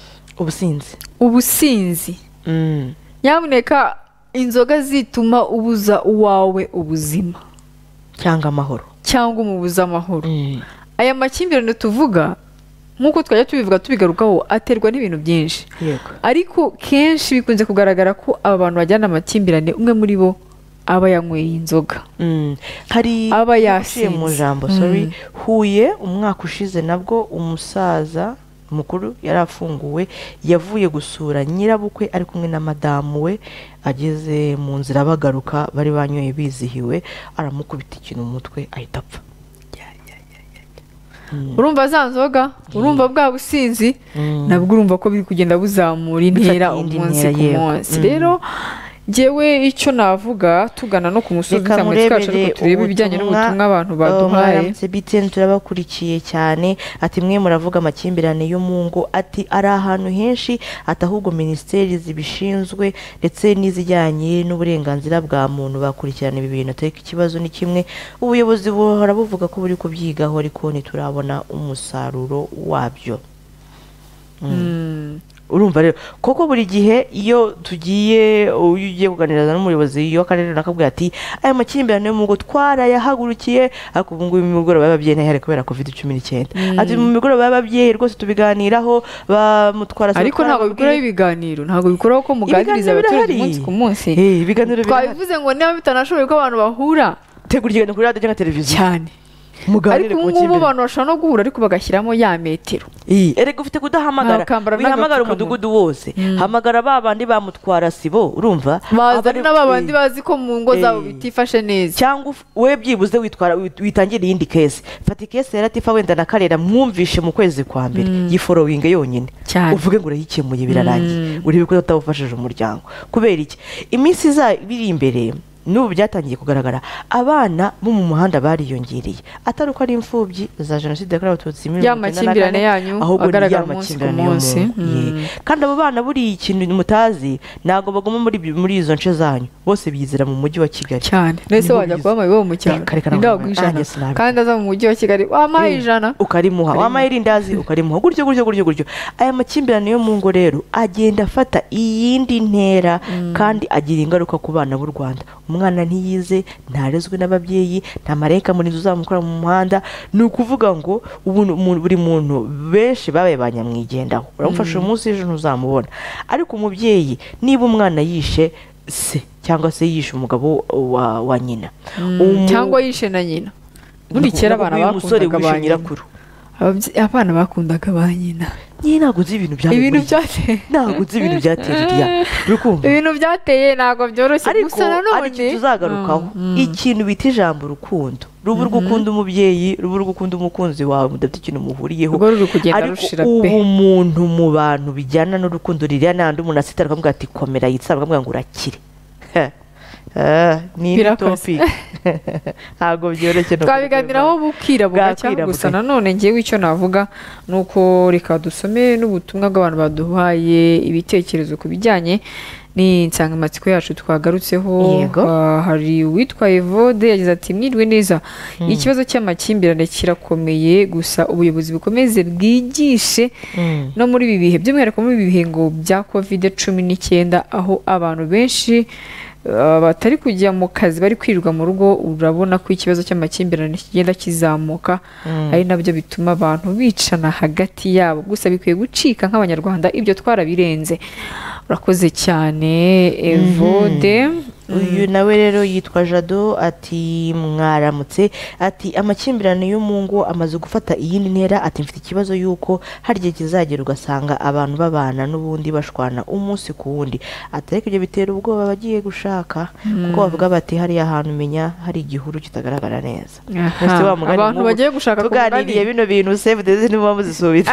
ubusinzi. Nyamuneka inzoga zituma ubuza uwawe ubuzima cyangwa amahoro, cyangwa umubuza amahoro. aya makimbirane tuvuga nk'uko twajya tubivuga tubigarukaho aterwa n'ibintu byinshi ariko kenshi bikunze kugaragara ko aba bantu bajyana amakimbirane umwe muri bo aba yanyweye inzoga hari aba yasinze mu jambo Huye umwaka ushize nabwo umusaza mukuru yari afunguwe yavuye gusura nyirabukwe ari kumwe na madamu we ageze mu nzira bagaruka bari banyoye bizihiwe aramukubita ikintu mu mutwe ahita apfa. urumva za nzoga urumva bwa businzi nabwo urumva ko biri kugenda buzamura intera umunsi ku munsi rero jewe icyo navuga tugana no ku musozi cyangwa twacu ariko turebe ibijyanye n'ubutumwa abantu baduhaye BTN turabakurikiye cyane ati mwe muravuga amakimbirane yo mu ngo ati ari ahantu henshi atahubwo ministeri zibishinzwe ndetse n'izijyanye n'uburenganzira bwa muntu bakurikirana ibi bintu atari ikibazo ni kimwe ubuyobozi buhora buvuga ko buri kubyigaho ariko ntiturabona umusaruro wabyo. Urumva rero koko buri gihe iyo ugiye kuganiriza n'umuyobozi w'akarere nakabwira ati aya makimbirane yo mu ngo twarayahagurukiye ariko ubu ngubu imigoroba y'ababyeyi ntihari kubera COVID-19 ati mu migoroba y'ababyeyi rwose tubiganiraho bamutwara ariko ntabwo bikora ibiganiro ntabwo bikora ko muganiriza abaturage umunsi ku munsi ibiganiro twabivuze ngo niba bitanashoboye ko abantu bahura tegura ikiganiro kuri radiyo cyangwa televiziyo cyane ariko ubu abantu bashobora no guhura ariko bagashyiramo ya metero erega ufite kudahamagara wihamagara umudugudu wose hamagara ba bandi bamutwara sibo urumva bazana n'aba bandi bazi ko mu ngo zabo bitifashe neza cyangwa we byibuze witangira iyindi kese fata ikese yaratifa wenda na karera mwumvishe mu kwezi kwa mbere yiforowinga yonyine uvuge ngo urayikemuye birarangiye urebe ko utawufashije umuryango kubera iki iminsi biri imbere n'ubu byatangiye kugaragara abana bo mu muhanda bariyongereye atari uko ari imfubyi za jenoside yakorewe abatutsi y'amakimbirane yanyu agaragara umunsi ku munsi kandi abo bana buriya ikintu mutazi ntabwo baguma muri izo nce zanyu bose bizira mu mujyi wa Kigali cyane ndetse wajya kuba amabibo mu cyaro ndagwijana kandi aza mu mujyi wa Kigali wamaye ijana ukarimuha wamaye irindazi ukarimuha gutyo aya makimbirane yo mu ngo rero agenda afata iyindi ntera kandi agira ingaruka ku bana b'u Rwanda umwana ntiyize ntarezwe n'ababyeyi nta marayika muri uzamukora mu muhanda ni ukuvuga ngo buri muntu benshi babaye banyamwigendaho uramufasha umunsi ejo ntuzamubona ariko umubyeyi niba umwana yishe se cyangwa se yishe umugabo wa nyina cyangwa yishe na nyina buri kera abana bakundaga ba nyirakuru abana bakundaga ba nyina ntabwo uzi ibintu byateye ntabwo uzi ibintu byateye ibintu byateye ntabwo byoroshye gusa nanone ariko tuzagarukaho ikintu bita ijambo urukundo ruba urugukunda umubyeyi ruba urugukunda umukunzi wawe mudafite ikintu muhuriyeho ariko umuntu mu bantu bijyana n'urukundo ririya n'andi umuntu asitara akamubwira ati komera yitsaba akamubwira ngo urakire ni topic ntabwo byoroshye no twabiganiraho bukira bugacya gusa nanone ngewe icyo navuga nuko reka dusome n'ubutumwa bw'abantu baduhaye ibitekerezo ku bijyanye n'insanganyamatsiko yacu twagarutseho hari uwitwa Evode yagize ati mwiriwe neza ikibazo cy'amakimbirane kirakomeye gusa ubuyobozi bukomeze bwigishe no muri ibi bihe by'umwihariko muri ibi bihe ngo bya COVID-19 aho abantu benshi batari kujya mu kazi bari kwirirwa mu rugo urabona ko ikibazo cy'amakimbirane kigenda kizamuka ari nabyo bituma abantu bicana hagati yabo gusa bikwiye gucika nk'abanyarwanda ibyo twarabirenze urakoze cyane Evode uyu nawe rero yitwa Jado ati mwaramutse ati amakimbirane yo mu ngo amaze gufata iyindi ntera ati mfite ikibazo yuko hari igihe kizagera ugasanga abantu babana n'ubundi bashwana umunsi ku wundi ariko ibyo bitera ubwoba bagiye gushaka kuko bavuga bati hariya ahantu umenya hari igihuru kitagaragara neza abantu bagiye gushaka tuganiriye bino bintu save the niba muzisubira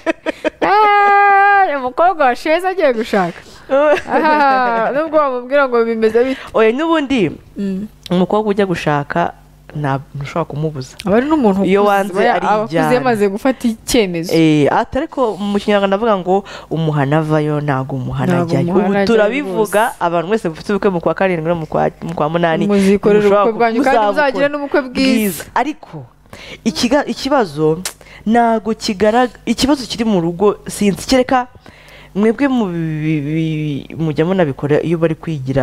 umukobwa washeze agiye gushaka nubwo bamubwira ngo bimeze bite oya n'ubundi umukobwa ujya gushaka ntushobora kumubuza aba ari n'umuntu iyo wanze ari ijyana yamaze gufata icyemezo ariko mu kinyarwanda ndavuga ngo umuhana avayo ntabwo umuhana ajyayo ubu turabivuga abantu mwese bafite ubukwe mu kwa karindwi no mu kwa munani muzikorera ubukwe bwanyu kandi muzagira n'ubukwe bwiza ariko ikibazo ntabwo ikibazo kiri mu rugo sinzi kereka mwebwe mujya munabikora iyo bari kwigira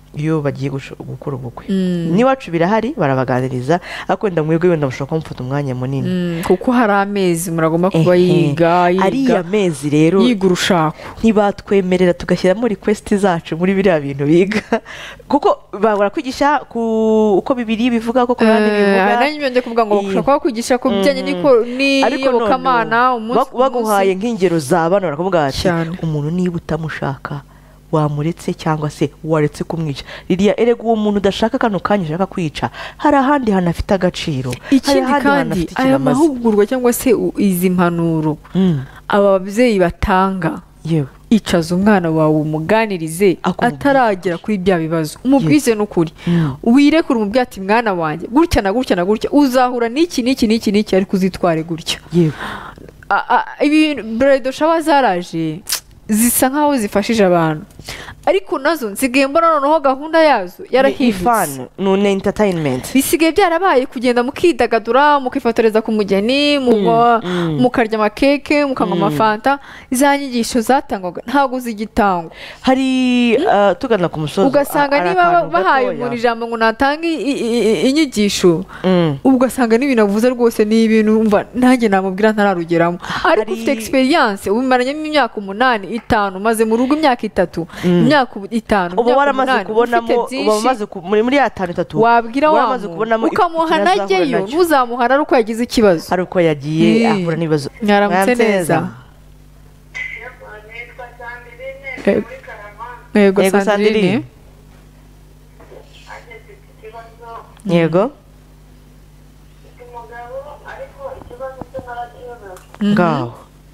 iyo bagiye gukora ubukwe n'iwacu birahari barabaganiriza ariko wenda mwebwe wenda mushobora kumufata umwanya munini kuko hari amezi muragomba kuba yiga ariya mezi rero yiga urushako ntibatwemerera tugashyiramo request zacu muri biriya bintu biga kuko barakwigisha uko bibiri bivuga ko Korani bivuga nanjye njye kuvuga ngo ushaka kwigisha ku bijyanye n'iyobokamana baguhaye nk'ingero za bano barakuvuga ati umuntu niba utamushaka wamuretse cyangwa se waretse kumwica ririya erega uwo muntu udashaka kano kanya ushaka kwica hari ahandi hantu afite agaciro ikindi kandi aya mahugurwa cyangwa se izi mpanuro aba babyeyi batanga icaza umwana wawe umuganirize ataragera kuri bya bibazo umubwize n'ukuri wirekure umubwira ati mwana wanjye gutya na gutya na gutya uzahura n'iki n'iki n'iki n'iki ariko uzitware gutya ibintu bredo shawa zaraje zisa nkaho zifashije abantu ariko nazo nsigaye mbona noneho gahunda yazo yarahindutse none entertainment bisigaye byarabaye kugenda mukidagadura mukifotoreza ku mugeni mukarya amakeke mukanywa amafanta za nyigisho zatangwaga ntabwo zigitangwa hari tugana ku musozi ugasanga niba bahaye umuntu ijambo ngo natange inyigisho ugasanga n'ibintu avuze rwose ni ibintu umva nanjye namubwira ntararugeramo ariko ufite experience ubimaranyemo imyaka 8 5 maze mu rugo imyaka 3 imyaka 5 ubu waramaze kubonamo bamaze muri ya 5 wabwira wamaze ukamuha najyeyo ntuzamuhana ari uko yagize ikibazo ari uko yagiye ahura n'ibibazo mwaramutse neza yego Sandrine yego ngaho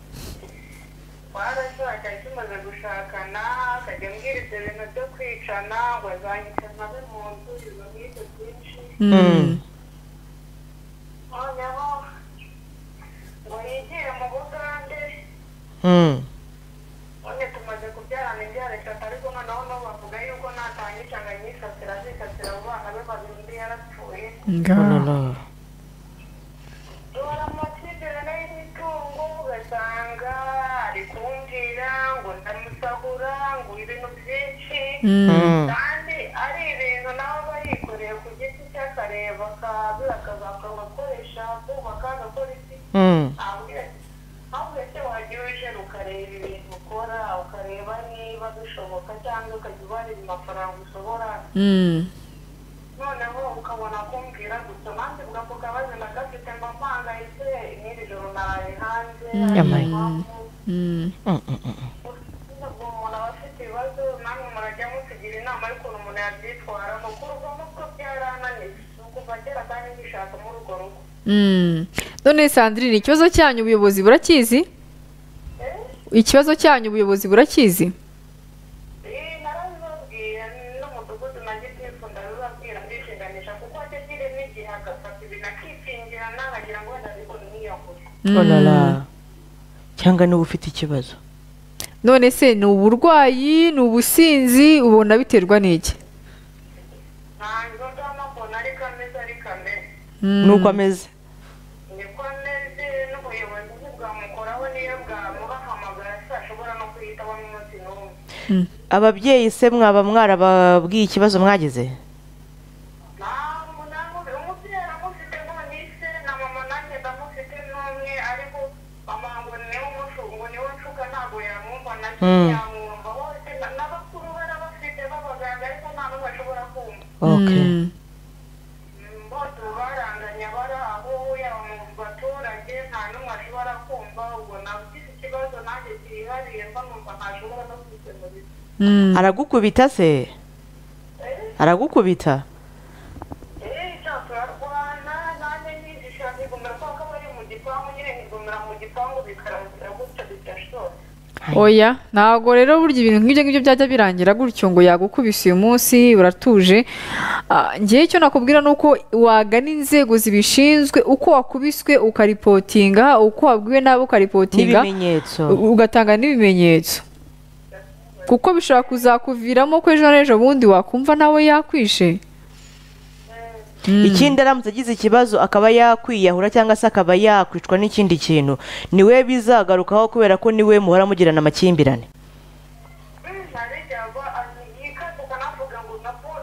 ngo azanyica nkabe mu nzu ibintu nk'ibyo byinshi noneho ngo yigire mu Bugande none tumaze kubyarana imbyaro 3 ariko noneho no bavuga yuko natanyica ngo anyisasira azisasira abo bana be babiri undi yarapfuye duhora amakimbirane y'imitungo ugasanga ari kumbwira ngo ndamusahura ngo ibintu byinshi kandi ari ibintu nawe aba yikoreye ku giti cye akareba akazakoresha kubaka agakora iki ahubwo se wagiye uje ukareba ibintu ukora ukareba niba bishoboka cyangwa ukajya ubarira amafaranga ushobora noneho ukabona kumbwira gusa nanjye bwako kabaze nagafite mpangayitse n'iri joro naraye hanze umuntu aba afite ibibazo namwe murajya mutugira inama y'ukuntu umuntu yabyitwaramo kuko nuko byarananiye ni ukuva kera kandi ngishaka muri urwo rugo none Sandrine ikibazo cyanyu ubuyobozi burakizi ikibazo cyanyu ubuyobozi burakizi narabibabwiye n'umudugudu na gitifu ndabibabwira ndishinganisha kuko ategire n'igihe agafata ibintu akipingira nakagira ngo wenda ariko ntiyakure cyangwa niba ufite ikibazo none se ni uburwayi ni ubusinzi ubona biterwa n'iki ntabwo ndamubona ariko ameze nuko ameze niko ameze n'ubuyobozi bwamukoraho niyo bwamubahamagara se ashobora no kuhitaba n'umunsi n'umwe ababyeyi se mwaba mwarababwiye ikibazo mwagize umubyeyi aramufite none se na mama nanjye ndamufite n'umwe ariko mama ngo niwe umushungu niwe nshuka ntabwo yamwumva nanjye yamwumva bose n'abakuru barabafite b'abaganga ariko nta n'umwe ashobora kumva bose baranganya bari aho yaba mu baturage nta n'umwe ashobora kumva ubwo nabugize ikibazo nanjye cyihariye mba numva ntashobora no kwikemurira aragukubita se aragukubita turarwana nanjye nyigisha ntigomera ko bari mu gipangu nyine ntigomera mu gipangu bikarangira gutya bidashobora oya ntabwo rero burya ibintu nk'ibyo ngibyo byajya birangira gutyo ngo yagukubise uyu munsi uratuje ngewe icyo nakubwira ni uko wagana inzego zibishinzwe uko wakubiswe ukaripotinga uko wabwiwe nabi ukaripotinga ugatanga n'ibimenyetso kuko bishobora kuzakuviramo ko ejo n'ejo bundi wakumva nawe yakwishe ikindi aramutse agize ikibazo akaba yakwiyahura cyangwa se akaba yakwicwa n'ikindi kintu niwe bizagarukaho kubera ko niwe muhora mugirana amakimbirane ntabwo yikaze ukanavuga ngo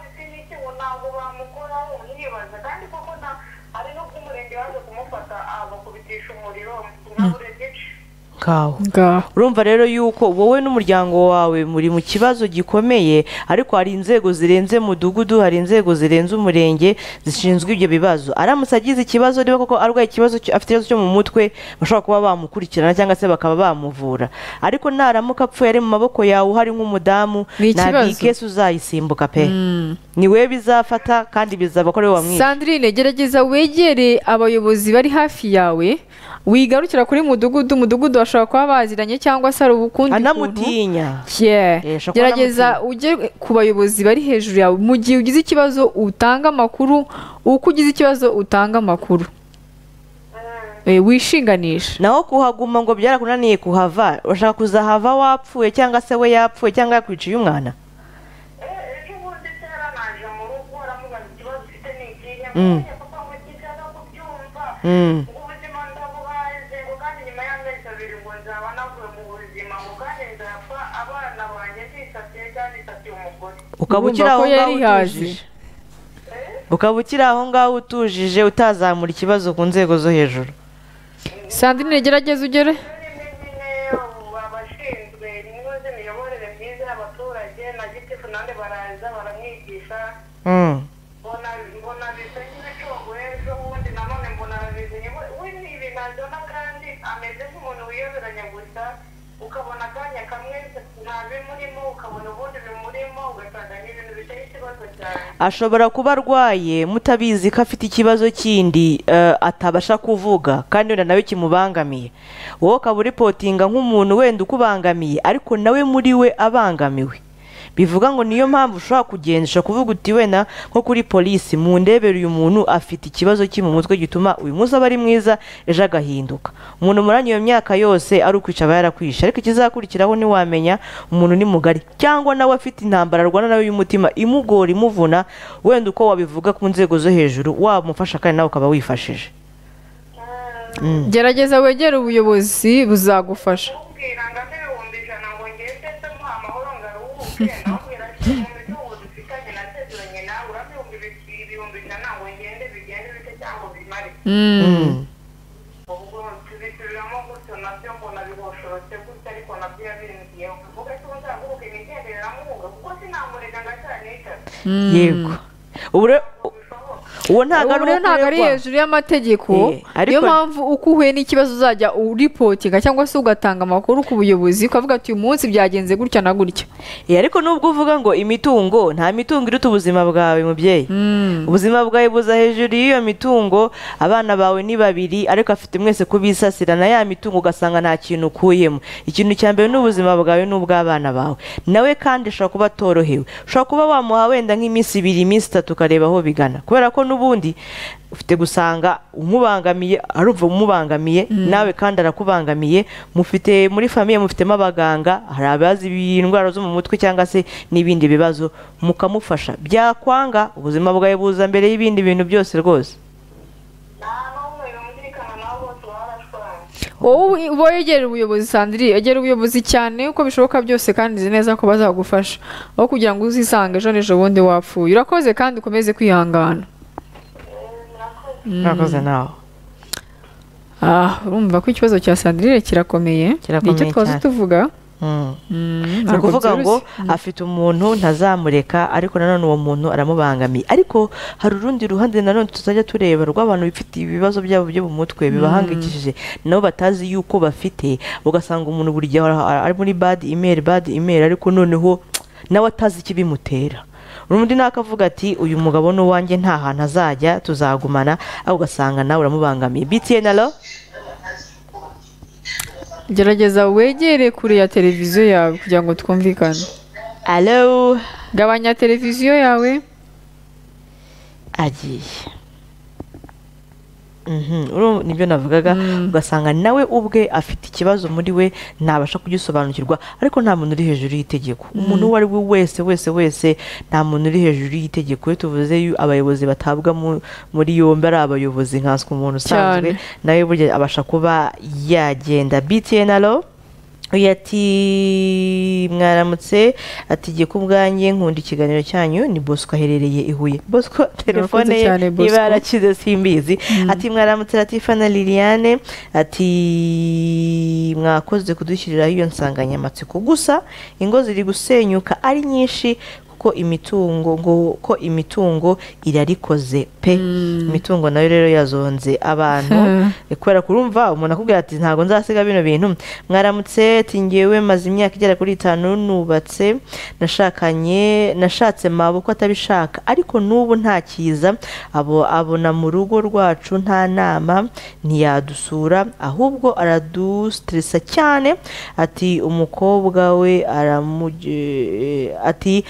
urumva rero yuko wowe n'umuryango wawe muri mu kibazo gikomeye, ariko hari inzego zirenze mudugudu, hari inzego zirenze umurenge zishinzwe ibyo bibazo. Aramutse agize ikibazo, niba koko arwaye ikibazo, afite ikibazo cyo mu mutwe, bashobora kuba bamukurikirana cyangwa se bakaba bamuvura. Ariko naramuka apfuye ari mu maboko yawe, hari nk'umudamu, ntabwo iyi kesi uzayisimbuka pe. Ni we bizafata kandi bizaba ko ari we wamwishe. Sandrine, gerageza wegere abayobozi bari hafi yawe, wigarukira kuri mudugudu bashobora kuba baziranye cyangwa se ari ubukundi anamutinya. Gerageza ujye ku bayobozi bari hejuru yawe, mu gihe ugize ikibazo utanga amakuru, uko ugize ikibazo utanga amakuru, wishinganisha. Naho kuhaguma ngo byarakunaniye kuhava, urashaka kuzahava wapfuye cyangwa se we yapfuye cyangwa yakwiciye umwana. ukaba ukiri aho ngaho utujije, utazamura ikibazo ku nzego zo hejuru. Sandrine, gerageza ugere abashinzwe n'imiyoborere myiza y'abaturage na gitifu nande baraza baramwigisha. mbona bisenye ibicogo ejo bundi nanone mbona bisenye we ni ibintu azana kandi ameze nk'umuntu wiyoberanya gusa, ukabona akanya kamwe nta bimurimo, ukabona ubundi bimurimo, ugasanga ni ibintu biteye ikibazo cyane. Ashobora kuba arwaye mutabizi ko afite ikibazo kindi atabasha kuvuga kandi wenda nawe kimubangamiye, wowe ukaba uripotinga nk'umuntu wenda ukubangamiye ariko nawe muri we abangamiwe. Bivuga ngo niyo mpamvu ushobora kugendesha kuvuga uti wenda nko kuri polisi, mu ndebere uyu muntu afite ikibazo ki mu mutwe gituma uyu munsi aba ari mwiza ejo agahinduka. Umuntu muranye iyo myaka yose ari ukwica aba yarakwisha, ariko ikizakurikiraho ntiwamenya umuntu ni mugari cyangwa nawe afite intambara arwana nawe y'umutima imugora imuvuna, wenda uko wabivuga ku nzego zo hejuru wamufasha kandi nawe ukaba wifashije. Gerageza wegere ubuyobozi buzagufasha. Yego, uwo ntabwo ari hejuru y'amategeko, niyo mpamvu uko uhuye n'ikibazo uzajya uripotinga cyangwa se ugatanga amakuru ku buyobozi ukavuga ati uyu munsi byagenze gutya na gutya. Ariko nubwo uvuga ngo imitungo, nta mitungo iruta ubuzima bwawe mubyeyi. Ubuzima bwawe buza hejuru y'iyo mitungo. Abana bawe ni babiri ariko afite mwese kubisasira na ya mitungo ugasanga nta kintu ukuyemo. Ikintu cya mbere n'ubuzima bwawe n'ubw'abana bawe. Nawe kandi ushobora kuba atorohewe, ushobora kuba wamuha wenda nk'iminsi 2 iminsi 3 ukareba aho bigana, kubera ko n'ubundi ufite gusanga umubangamiye arumva umubangamiye nawe kandi arakubangamiye. Mufite muri famiye mufitemo abaganga, hari abazi indwara zo mu mutwe cyangwa se n'ibindi bibazo, mukamufasha. Byakwanga ubuzima bwawe buza mbere y'ibindi bintu byose rwose. wowe wegera ubuyobozi. Sandrine, egera ubuyobozi cyane uko bishoboka byose kandi nzi neza ko bazagufasha, aho kugira ngo uzisange ejo n'ejo bundi wapfuye. Urakoze kandi ukomeze kwihangana. Urakoze nawe. Urumva ko ikibazo cya Sandrine kirakomeye, nicyo twaza tuvuga. Ni ukuvuga ngo afite umuntu ntazamureka ariko nanone uwo muntu aramubangamiye. Ariko hari urundi ruhande nanone tuzajya tureba rw'abantu bifite ibibazo byabo byo mu mutwe bibahangikishije nabo batazi yuko bafite, ugasanga umuntu buri gihe ari muri bad email ariko noneho nawe atazi ikibimutera. Urundi nakavuga ati uyu mugabo n'uwanjye nta hantu azajya, tuzagumana, aho ugasanga nawe uramubangamiye. BTN, alo? Gerageza wegere kure ya televiziyo yawe kugira ngo twumvikane. Alo? Gabanya televiziyo yawe. Agiye. Nibyo navugaga, ugasanga nawe ubwe afite ikibazo muri we ntabasha kugisobanukirwa, ariko nta muntu uri hejuru y'itegeko. Umuntu uwo ari we wese nta muntu uri hejuru y'itegeko. Iyo tuvuze abayobozi batabwa muri yombi ari abayobozi nkanswe umuntu usanzwe, nawe burya abasha kuba yagenda. BTN, alo? uyu ati mwaramutse ati giye ku bwanjye nkunda ikiganiro cyanyu ni Bosco aherereye i Huye. Bosco telefone ye niba yarakize simbizi. Ati mwaramutse Latifa na Liliane ati mwakoze kudushyiriraho iyo nsanganyamatsiko gusa ingo ziri gusenyuka ari nyinshi ko imitungo irarikoze pe. Imitungo nayo rero yazonze abantu kubera kurumva umuntu akubwira ati ntago nzasiga bino bintu. Mwaramutse ati ngewe maze imyaka igera kuri 5 nubatse nashatse maboko atabishaka ariko nubu nta kiza abona mu rugo rwacu nta nama ntiyadusura ahubwo aradustressa cyane. Ati umukobwa we ati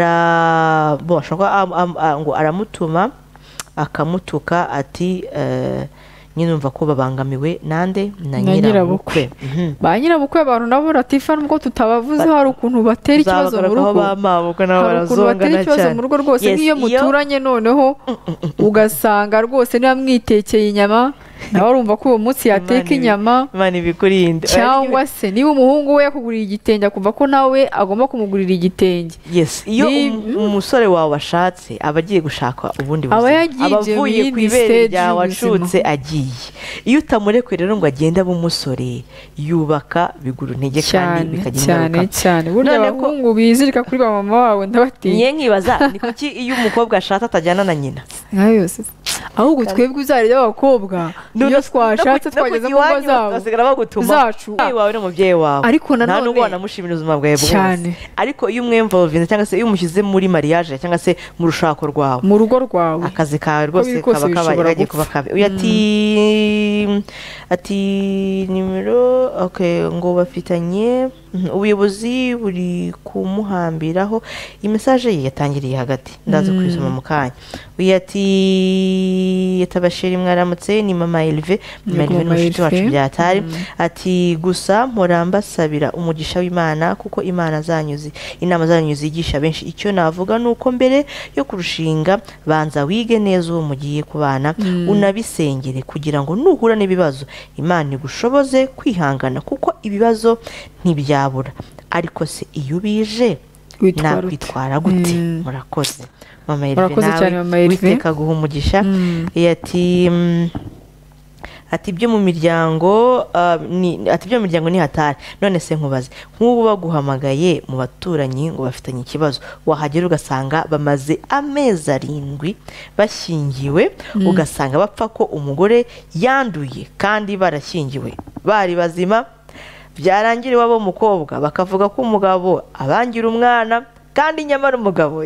ngo aramutuma akamutuka ati nyine umva ko babangamiwe nande na nyirabukwe. Ba nyirabukwe abantu nabo Latifa nubwo tutabavuze hari ukuntu batera ikibazo mu rugo, batera ikibazo mu rugo rwose nk'iyo muturanye noneho ugasanga rwose niba mwitekeye inyama nawe urumva ko uwo munsi yateka inyama Imana ibikurinde. cyangwa se niba umuhungu we yakuguriye igitenge akumva ko nawe agomba kumugurira igitenge. Iyo umusore wawe washatse aba agiye gushaka ubundi buzima, aba avuye ku ibere ryawe wacutse agiye. Iyo utamurekuye rero ngo agende abe umusore yubaka biguru intege kandi bikajya ingaruka cyane. Burya abahungu bizirika kuri ba mama wawe ndabatinya. Niye nkibaza ni kuki iyo umukobwa ashatse atajyana na nyina yose ahubwo twebwe uzarira abakobwa iyo twashatse twageze mu ngo zabo zacu wawe n'umubyeyi wawe ariko nta nubwo wanamushimira ubuzima bwawe bwose. Ariko iyo umwemvovinze cyangwa se iyo umushyize muri mariage cyangwa se mu rushako rwawe mu rugo rwawe akazi kawe rwose kaba kabaye kuba kabe. Uyu ati nimero ngo bafitanye ubuyobozi buri kumuhambiraho. Iyi message ye yatangiriye hagati ndaza kwisoma mu kanya. Uyu ati yatabashiri mwaramutse ni mama Elve n'umushiti wacu byatari. Ati gusa mbasabira umugisha w'Imana kuko inama zanyu zigisha benshi. Icyo navuga nuko mbere yo kurushinga banza wige neza uwo mugiye kubana unabisengere kugira ngo nuhura n'ibibazo Imana igushoboze kwihangana kuko ibibazo ntibyabura. Ariko se iyo bije nakwitwara gute? Murakoze mama Elve nawe witeka guha umugisha. Ati byo mu miryango ni hatari. None se nkubaze nk'ubu baguhamagaye mu baturanyi ngo bafitanye ikibazo wahagera ugasanga bamaze amezi 7 bashyingiwe ugasanga bapfa ko umugore yanduye kandi barashyingiwe bari bazima, byarangira iwabo umukobwa bakavuga ko umugabo abangira umwana kandi nyamara umugabo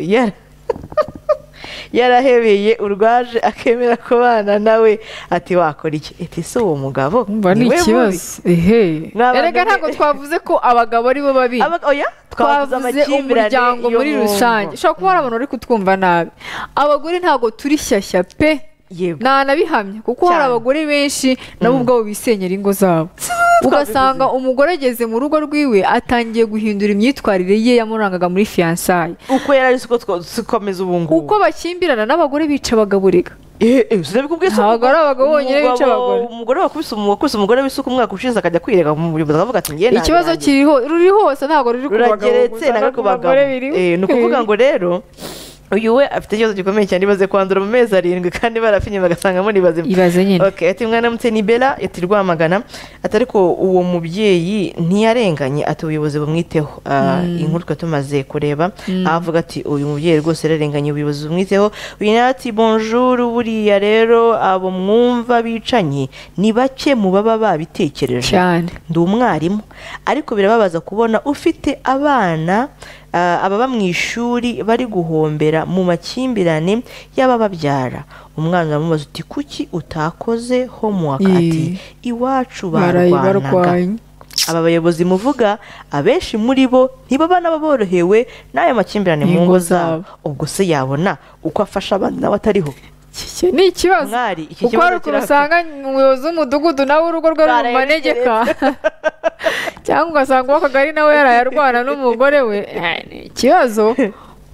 yarahebeye urwaje akemera ko bana nawe. Ati wakora iki? Ati se uwo mugabo ni ikibazo. Erega ntabwo twavuze ko abagabo ari bo babi, twavuze umuryango muri rusange. Ushobora kuba hari abantu bari kutwumva nabi. Abagore ntabwo turi shyashya pe, nanabihamya kuko hari abagore benshi nabo ubwabo bisenyera ingo zabo. Ugasanga umugore ageze mu rugo rwiwe atangiye guhindura imyitwarire ye yamurangaga muri fiançailles uko yari komeza ubungubu uko bakimbirana n'abagore bica abagabo rega. Ntabwo ari abagabo bonyine bica abagore. Umugore wakubise umugore w'isuku umwaka ushize akajya kwirega mu buyobozi akavuga ati ngiye ntabwo ikibazo ruri hose ntabwo ruri ku bagabo. Ni ukuvuga ngo rero uyu we afite ikibazo gikomeye cyane ibaze kwandura mu mezi 7 kandi barafinye bagasangamo ni bazima. Ibaze nyine. Ati mwana mutse ni Bella ati Rwamagana atari ko uwo mubyeyi ntiyarenganye ati ubuyobozi bumwiteho. Inkuru twa tumaze kureba avuga ati uyu mubyeyi rwose yarenganye ubuyobozi bumwiteho. Uyu ati bonjour buriya rero abo mwumva bicanye ni bake mu baba babitekereje cyane. Ndi umwarimu ariko birababaza kubona ufite abana ababa mu ishuri bari guhombera mu makimbirane y'abababyara. Umwana aramubaza uti kuki utakoze homework? Ati iwacu barwanaga. Aba bayobozi muvuga abenshi muri bo ntibaba n'ababorohewe n'aya makimbirane mu ngo zabo. Ubwo se yabona uko afasha abandi nawe atariho? Ni ikibazo kuko hari ukurusanga umuyobozi w'umudugudu nawe urugo rwe mu manegeka cyangwa ugasanga uw'akagari nawe yarayarwana n'umugore we. Ni ikibazo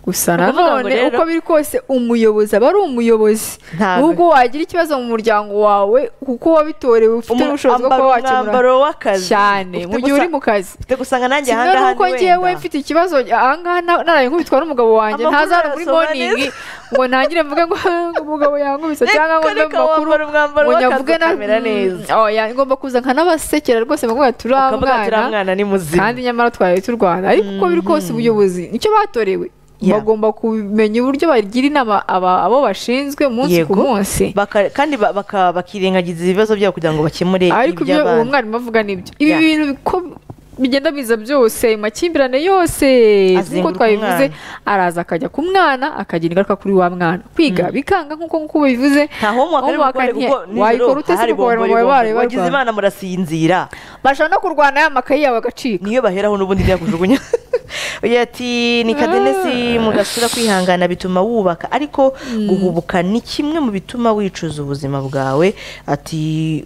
gusa Ni ukuvuga ngo nanone rero- uko biri kose umuyobozi aba ari umuyobozi Ntabwo- nubwo wagira ikibazo mu muryango wawe kuko wabitorewe ufite n'ubushobozi bwo kuba wakemura umwambaro w'akazi cyane Ufite mu gihe uri mu kazi ufite gusanga nanjye kimwe ahangaha n'uko ngewe mfite ikibazo ahangaha naraye nkubitwa n'umugabo wanjye Amakuru ntazana muri arasoma moningi ngo ntangire mvuge ngo umugabo yankubise cyangwa ngo mbe mu makuru umwambaro ngo w'akazi nyavuge ukamera neza ngomba kuza nkanabasekera rwose ngo turi ukavuga ati uriya abana mwana ni muzima kandi nyamara twari turwana ariko uko biri kose ubuyobozi nicyo batorewe Yeah. bagomba kumenya uburyo bagira inama abo bashinzwe umunsi ku Yego. munsi kandi bakirengagiza ibibazo byabo kugira ngo bakemure ariko ibyo uwo iby'abandi mwarimu avuga nibyo ibi Yeah. bintu ko bigenda biza byose makimbirane yose nk'uko Azenguruka twabivuze umwana. araza akajya ku mwana akagira ingaruka kuri wa mwana kwiga bikanga nk'uko bivuze nta homework ari bukore kuko wayikora ute se hari kuko bombori bari wagize barwana imana murasinzira bashobora no kurwana ya makayi yawe agacika niyo baheraho n'ubundi byakujugunya uyu ati ni kadenesi mu gasura kwihangana bituma wubaka ariko guhubuka ni kimwe mu bituma wicuza ubuzima bwawe ati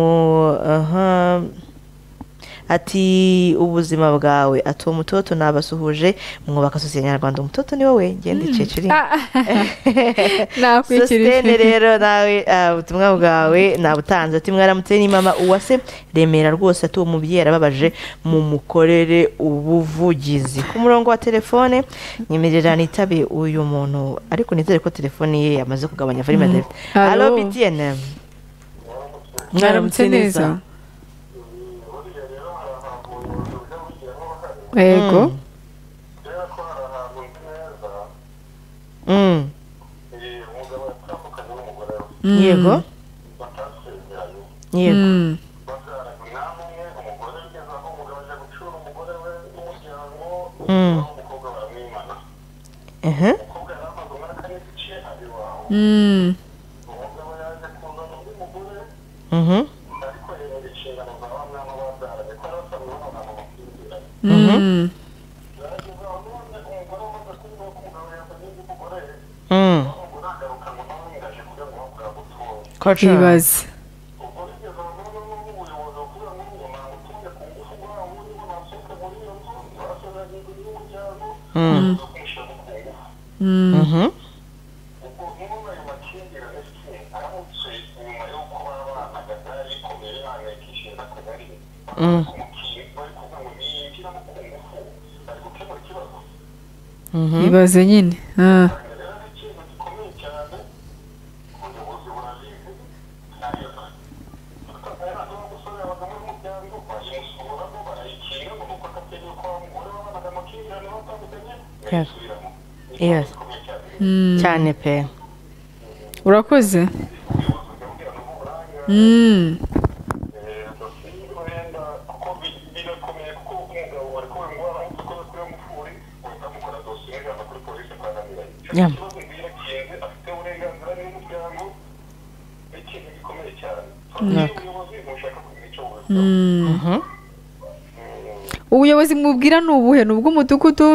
ati ubuzima bwawe ati uwo mutoto nabasuhuje mwubaka sosiyete nyarwanda umutoto ni wowe ngende iceceri sositene rero nawe ubutumwa bwawe nabutanze ati mwaramutse ni mama uwase remera rwose ati uwo mubyeyi arababaje mu mukorere ubuvugizi ku murongo wa telefone nyemerera nitabe uyu muntu ariko nizere ko telefone ye yamaze kugabanya volume ya telefone halo BTN mwaramutse neza yego yego yego ibaze ibaze nyine yes cyane pe urakoze yeah. ubuyobozi mubwira ni ubuhe ni ubw'umudugudu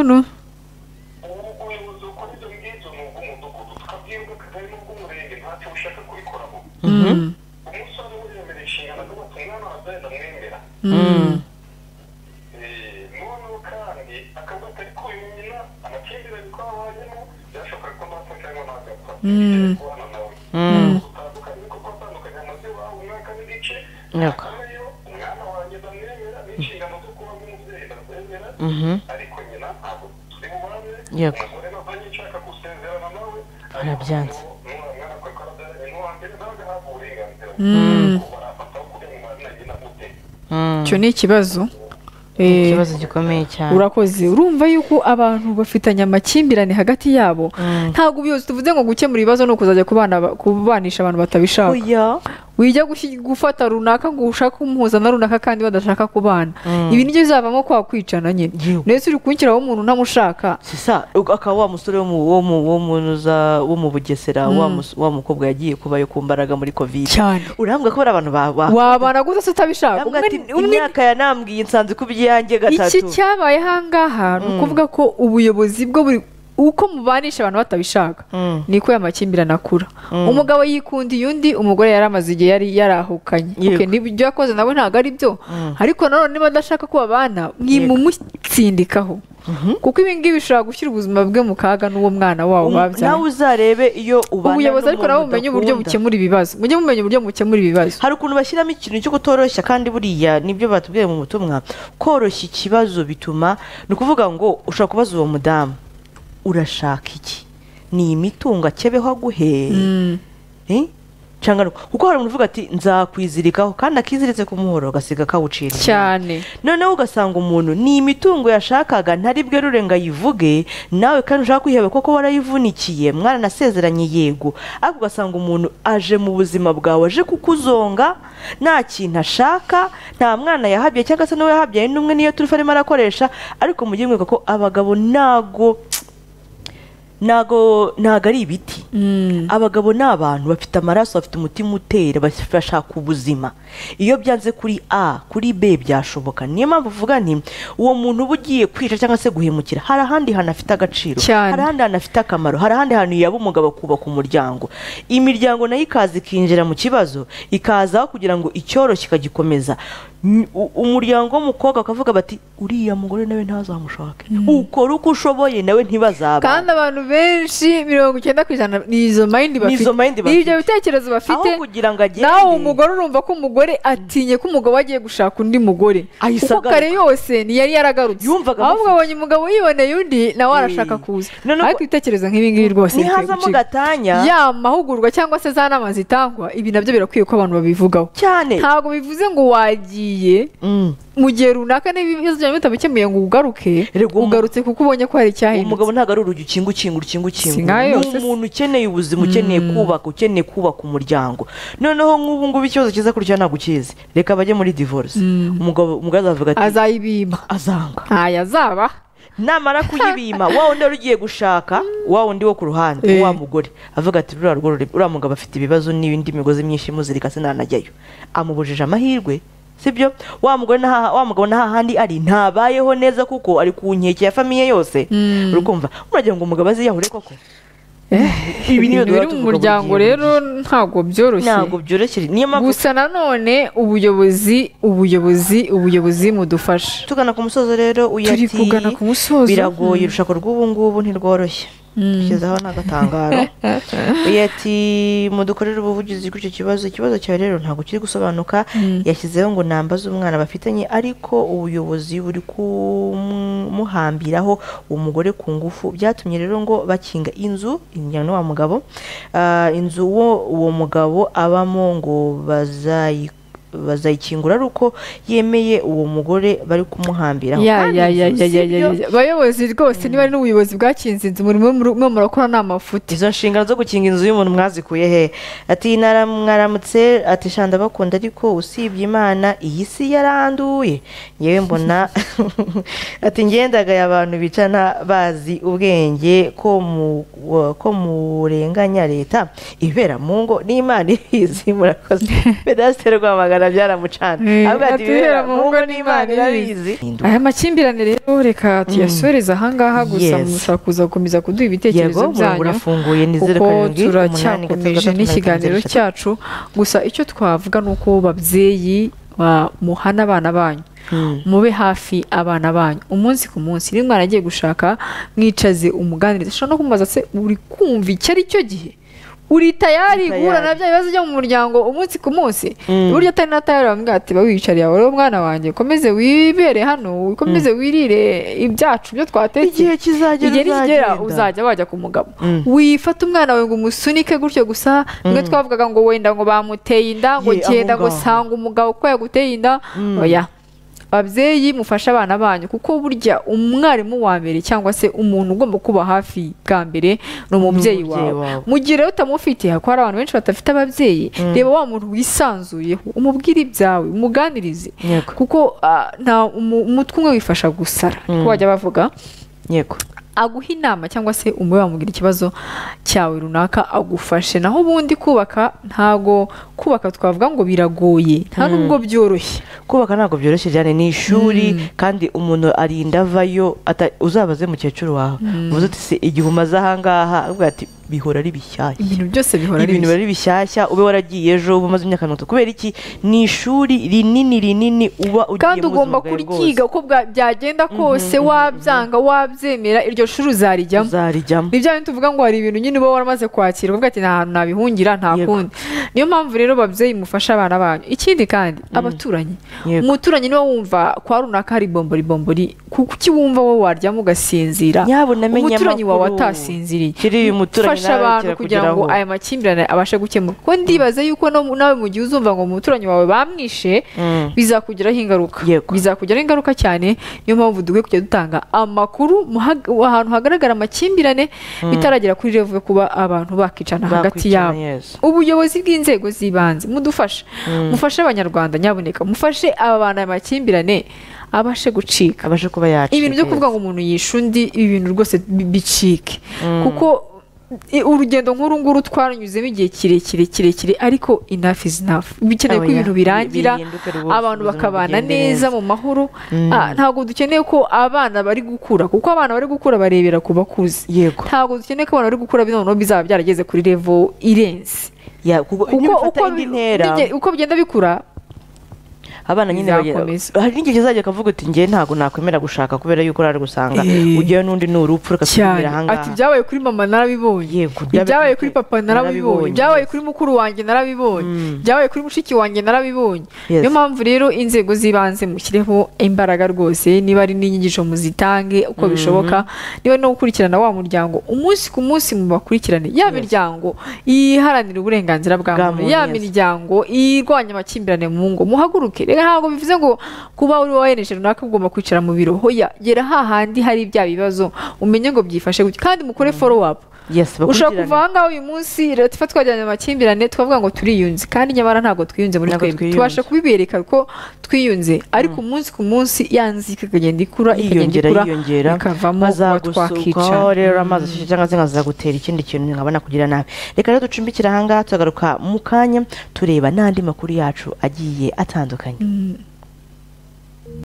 yego arabyanze icyo ni ikibazo ikibazo gikomeye cyane urakoze urumva yuko abantu bafitanye amakimbirane hagati yabo ntabwo ubuyobozi tuvuze ngo gukemura ibibazo ni ukuzajya kubanisha abantu batabishaka wijya gufata runaka ngo ushake umuhuza na runaka kandi badashaka kubana ibi nibyo bizavamo kwa kwicana nyine ndetse uri kunshyiraho umuntu ntamushaka sisa akaba wa musore wo mu Bugesera wa mukobwa yagiye kubayo ku mbaraga muri covid cyane urambwa ko bari abantu wabana gusa se utabishaka imyaka yanambwiye nsanze ko ibyanjye gatatu iki cyabaye ahangaha ni ukuvuga ko ubuyobozi bwo buri uko mubanisha abantu batabishaka niko y'amakimbirane akura umugabo yikundiye undi umugore yari amaze igihe yari yarahukanye n'ibyo yakoze nawe ntabwo ari byo ariko nanone niba adashaka ko babana mwimumutsindikaho kuko ibi ngibi bishobora gushyira ubuzima bwe mu kaga n'uwo mwana wabo babyaye. nawe uzarebe iyo ubana ubuyobozi ariko nabo mumenye uburyo bukemura ibibazo, mujye mumenya uburyo mukemura ibibazo. hari ukuntu bashyiramo ikintu cyo kutoroshya, kandi buriya nibyo batubwiye mu butumwa, koroshya ikibazo bituma, ni ukuvuga ngo ushobora kubaza uwo mudamu urashaka iki, ni imitungo akebeho aguhe cyangwa kuko hari umuntu uvuga ati nzakwizirikaho, kandi akiziritse ku muhoro agasiga kawucira cyane. noneho ugasanga umuntu ni imitungo yashakaga ntari bwerure ngo ayivuge, nawe kandi ushaka kwiheba koko warayivunikiye, mwana nasezeranye yego, ariko ugasanga umuntu aje mu buzima bwawe aje kukuzonga, nta kintu ashaka, nta mwana yahabye cyangwa se n'uwo yahabyaye n'umwe niyo turifa arimo arakoresha. ariko mujye mwibuka ko abagabo ntago ari ibiti. abagabo ni abantu bafite amaraso, bafite umutima utera, bashaka ubuzima. iyo byanze kuri A kuri B byashoboka. niyo mpamvu uvuga nti uwo muntu uba ugiye kwica cyangwa se guhemukira, hari ahandi hantu afite agaciro, hari ahandi hantu afite akamaro, hari ahandi hantu yaba umugabo akubaka umuryango, imiryango nayo ikaza ikinjira mu kibazo, ikazaho kugira ngo icyoroshye ikagikomeza. umuryango w'umukobwa akavuga bati uriya mugore nawe ntazamushake, ukora uko ushoboye nawe ntibazaba. kandi abantu benshi 90% ni izo mind bafite, ibyo bitekerezo bafite, aho kugira ngo agende nawe umugore urumva ko umugore atinye ko umugabo agiye gushaka undi mugore, kuko kare yose ni yari yaragarutse, ahubwo abonye umugabo yiboneye undi nawe arashaka kuza. ariko ibitekerezo nk'ibi ngibi rwose nihazamo gatanya, ya mahugurwa cyangwa se za nama zitangwa, ibi nabyo birakwiye ko abantu babivugaho cyane. ntabwo bivuze ngo wagiye mu gihe runaka n'ibibazo byawe bitabikemuye ngo ugaruke, ugarutse kuko ubonye ko hari icyahindutse. umugabo ntabwo ari urugi ukinga ni umuntu ukeneye ubuzima, ukeneye kubaka umuryango. noneho nk'ubu ngubu ikibazo kiza kurya ntabwo ukizi, reka bajye muri divorce. umugabo azavuga ati azayibima, azanga azaba namara kuyibima, wa wundi wari ugiye gushaka, wa wundi wo ku ruhande, wa mugore avuga ati uriya mugabo afite ibibazo n'ibindi migozi myinshi imuzirika sinanajyayo, amubujije amahirwe. sibyo? wa mugabo n'ahandi ari ntabayeho neza kuko ari ku nkeke ya famiye yose. urukumva muragira ngo umugabo aziyahure koko? ibi ni biri mu muryango rero ntabwo byoroshye. niyo mpamvu gusa nanone ubuyobozi mudufasha. tugana ku musozo rero, turi kugana ku musozo. biragoye, urushako rw'ubu ngubu ntirworoshye. dushyizeho n'agatangaro. ati mudukorere ubuvugizi kuri icyo kibazo. ikibazo cyawe rero ntabwo kiri gusobanuka. yashyizeho ngo nambaze umwana bafitanye, ariko ubuyobozi buri kumuhambiraho umugore ku ngufu. byatumye rero ngo bakinga inzu wa mugabo, inzu uwo mugabo abamo ngo bazayikingura ari uko yemeye uwo mugore bari kumuhambiraho. abayobozi rwose niba ari n'ubuyobozi bwakinze inzu murimo murakora n'amafuti. izo nshingano zo gukinga inzu y'umuntu mwazikuye he? ati mwaramutse, ati shanda bakunda, ariko usibye Imana iyi si yaranduye. yewe mbona ati ngendagaye abantu bicana bazi ubwenge ko murenganya leta ibera mu ngo n'Imana irizi. murakoze. Pedasiteri Rwamagana byaramucana, ati ibera mu ngo n'Imana irabizi. aya makimbirane rero reka tuyasoreze ahangaha, gusa mushaka kuza gukomeza kuduha ibitekerezo byanyu kuko turacyakomeje n'ikiganiro cyacu. gusa icyo twavuga ni uko babyeyi muhana abana banyu, mube hafi abana banyu umunsi ku munsi. niba mwaragiye gushaka mwicaze umuganiriza, ushobora no kumubaza se uri kumva icyo ari cyo gihe, uri tayari guhura na bya bibazo byo mu muryango umunsi ku munsi? buryo atari na tayari bambwira ati wicariye aho, rero mwana wanjye komeze wibere hano, ukomeze wirire ibyacu byo twatetse, igihe kizagera uzajya wajya ku mugabo. wifata umwana wawe ngo umusunike gutyo gusa. mwe twavugaga ngo wenda ngo bamuteye inda, ngo genda ngo sanga umugabo ko yaguteye inda. oya, ababyeyi mufashe abana banyu, kuko burya umwarimu wa mbere cyangwa se umuntu ugomba kuba hafi bwa mbere ni umubyeyi wawe. mu gihe rero utamufite, kuko hari abantu benshi badafite ababyeyi, reba wa muntu wisanzuyeho, umubwire ibyawe, umuganirize, kuko umutwe umwe wifasha gusara, ko bajya bavuga. aguha inama cyangwa se umwe wamubwira ikibazo cyawe runaka agufashe. naho ubundi ntago kubaka twavuga ngo biragoye, nta nubwo byoroshye. kubaka ntabwo byoroshye cyane, ni ishuri, kandi umuntu arinda avayo. uzabaze mukecuru wawe uvuze uti se igihe umaze ahangaha, avuga ati bihora ari bishyashya, ibintu byose bihora ari ibintu bari bishyashya, ube waragiye ejo uba umaze imyaka 30. Kubera iki? Ni ishuri rinini uba ugiye kandi ugomba kuryiga uko byagenda kose, wabyanga wabyemera iryo shuri uzarijyamo. Ni bya bintu tuvuga ngo hari ibintu nyine uba waramaze kwakira uvuga ati nta hantu nabihungira nta kundi. Niyo mpamvu rero babyeyi mufasha abana banyu. Ikindi kandi abaturanyi, umuturanyi niwe wumva kwa runaka hari bombori kuki wumva wowe waryamo ugasinzira, umuturanyi wawe atasinziriye. Fasha abantu kugira ngo aya makimbirane abashe gukemuka. Ko ndibaza yuko nawe mu gihe uzumva ngo umuturanyi wawe bamwishe bizakugiraho ingaruka, bizakugiraho ingaruka cyane. Niyo mpamvu dukwiye kujya dutanga amakuru ahantu hagaragara amakimbirane bitaragera kuri revo kuba abantu bakicana hagati yabo. Ubuyobozi bw'inzego z'ibanze mudufashe, mufashe abanyarwanda, nyaboneka mufashe aba bana amakimbirane abashe gucika, abashe kuba yacika. Ibintu byo kuvuga ngo umuntu yishe undi, ibintu rwose bicike, kuko urugendo nk'uru nguru twaranyuzemo igihe kirekire, ariko enough is enough. Bikeneye ko ibintu birangira, abantu bakabana neza mu mahoro. Ntabwo dukeneye ko abana bari gukura, kuko abana bari gukura barebera ku bakuze. Ntabwo dukeneye ko abana bari gukura noneho bizaba byarageze kuri level irenze, uko bigenda bikura abana nyine hari n'igihe kizajya akavuga ati njye ntabwo nakwemera gushaka kubera yuko rari gusanga ugiye n'undi ni urupfu rukasubira ahangaha. Ati byabaye kuri mama narabibonye, byabaye kuri papa narabibonye, byabaye kuri mukuru wanjye narabibonye, byabaye kuri mushiki wanjye narabibonye. Niyo mpamvu rero inzego z'ibanze mushyireho imbaraga rwose, niba ari n'inyigisho muzitange uko bishoboka, niba no gukurikirana wa muryango umunsi ku munsi mubakurikirane, ya miryango iharanira uburenganzira bwa muntu, ya miryango irwanya amakimbirane mu ngo, muhaguruke. Ntabwo bivuze ngo kuba uri wayeneje runaka ugomba kwicara mu biro, hoya gera hahandi hari bya bibazo umenye ngo byifashe gutya, kandi mukore follow up. Ushobora kuva aha ngaha uyu munsi leta twajyanye amakimbirane tukavuga ngo turiyunze, kandi nyamara ntabwo twiyunze muri twebwe. Tubasha kubibereka ko twiyunze, ariko umunsi ku munsi yanze ikagenda ikura ikavamo twakwica. Rero amazi ashyushye cyangwa se nkaza gutera ikindi kintu nkabona kugira nabi. Reka rero ducumbikira aha ngaha, tugaruka mu kanya tureba n'andi makuru yacu agiye atandukanye.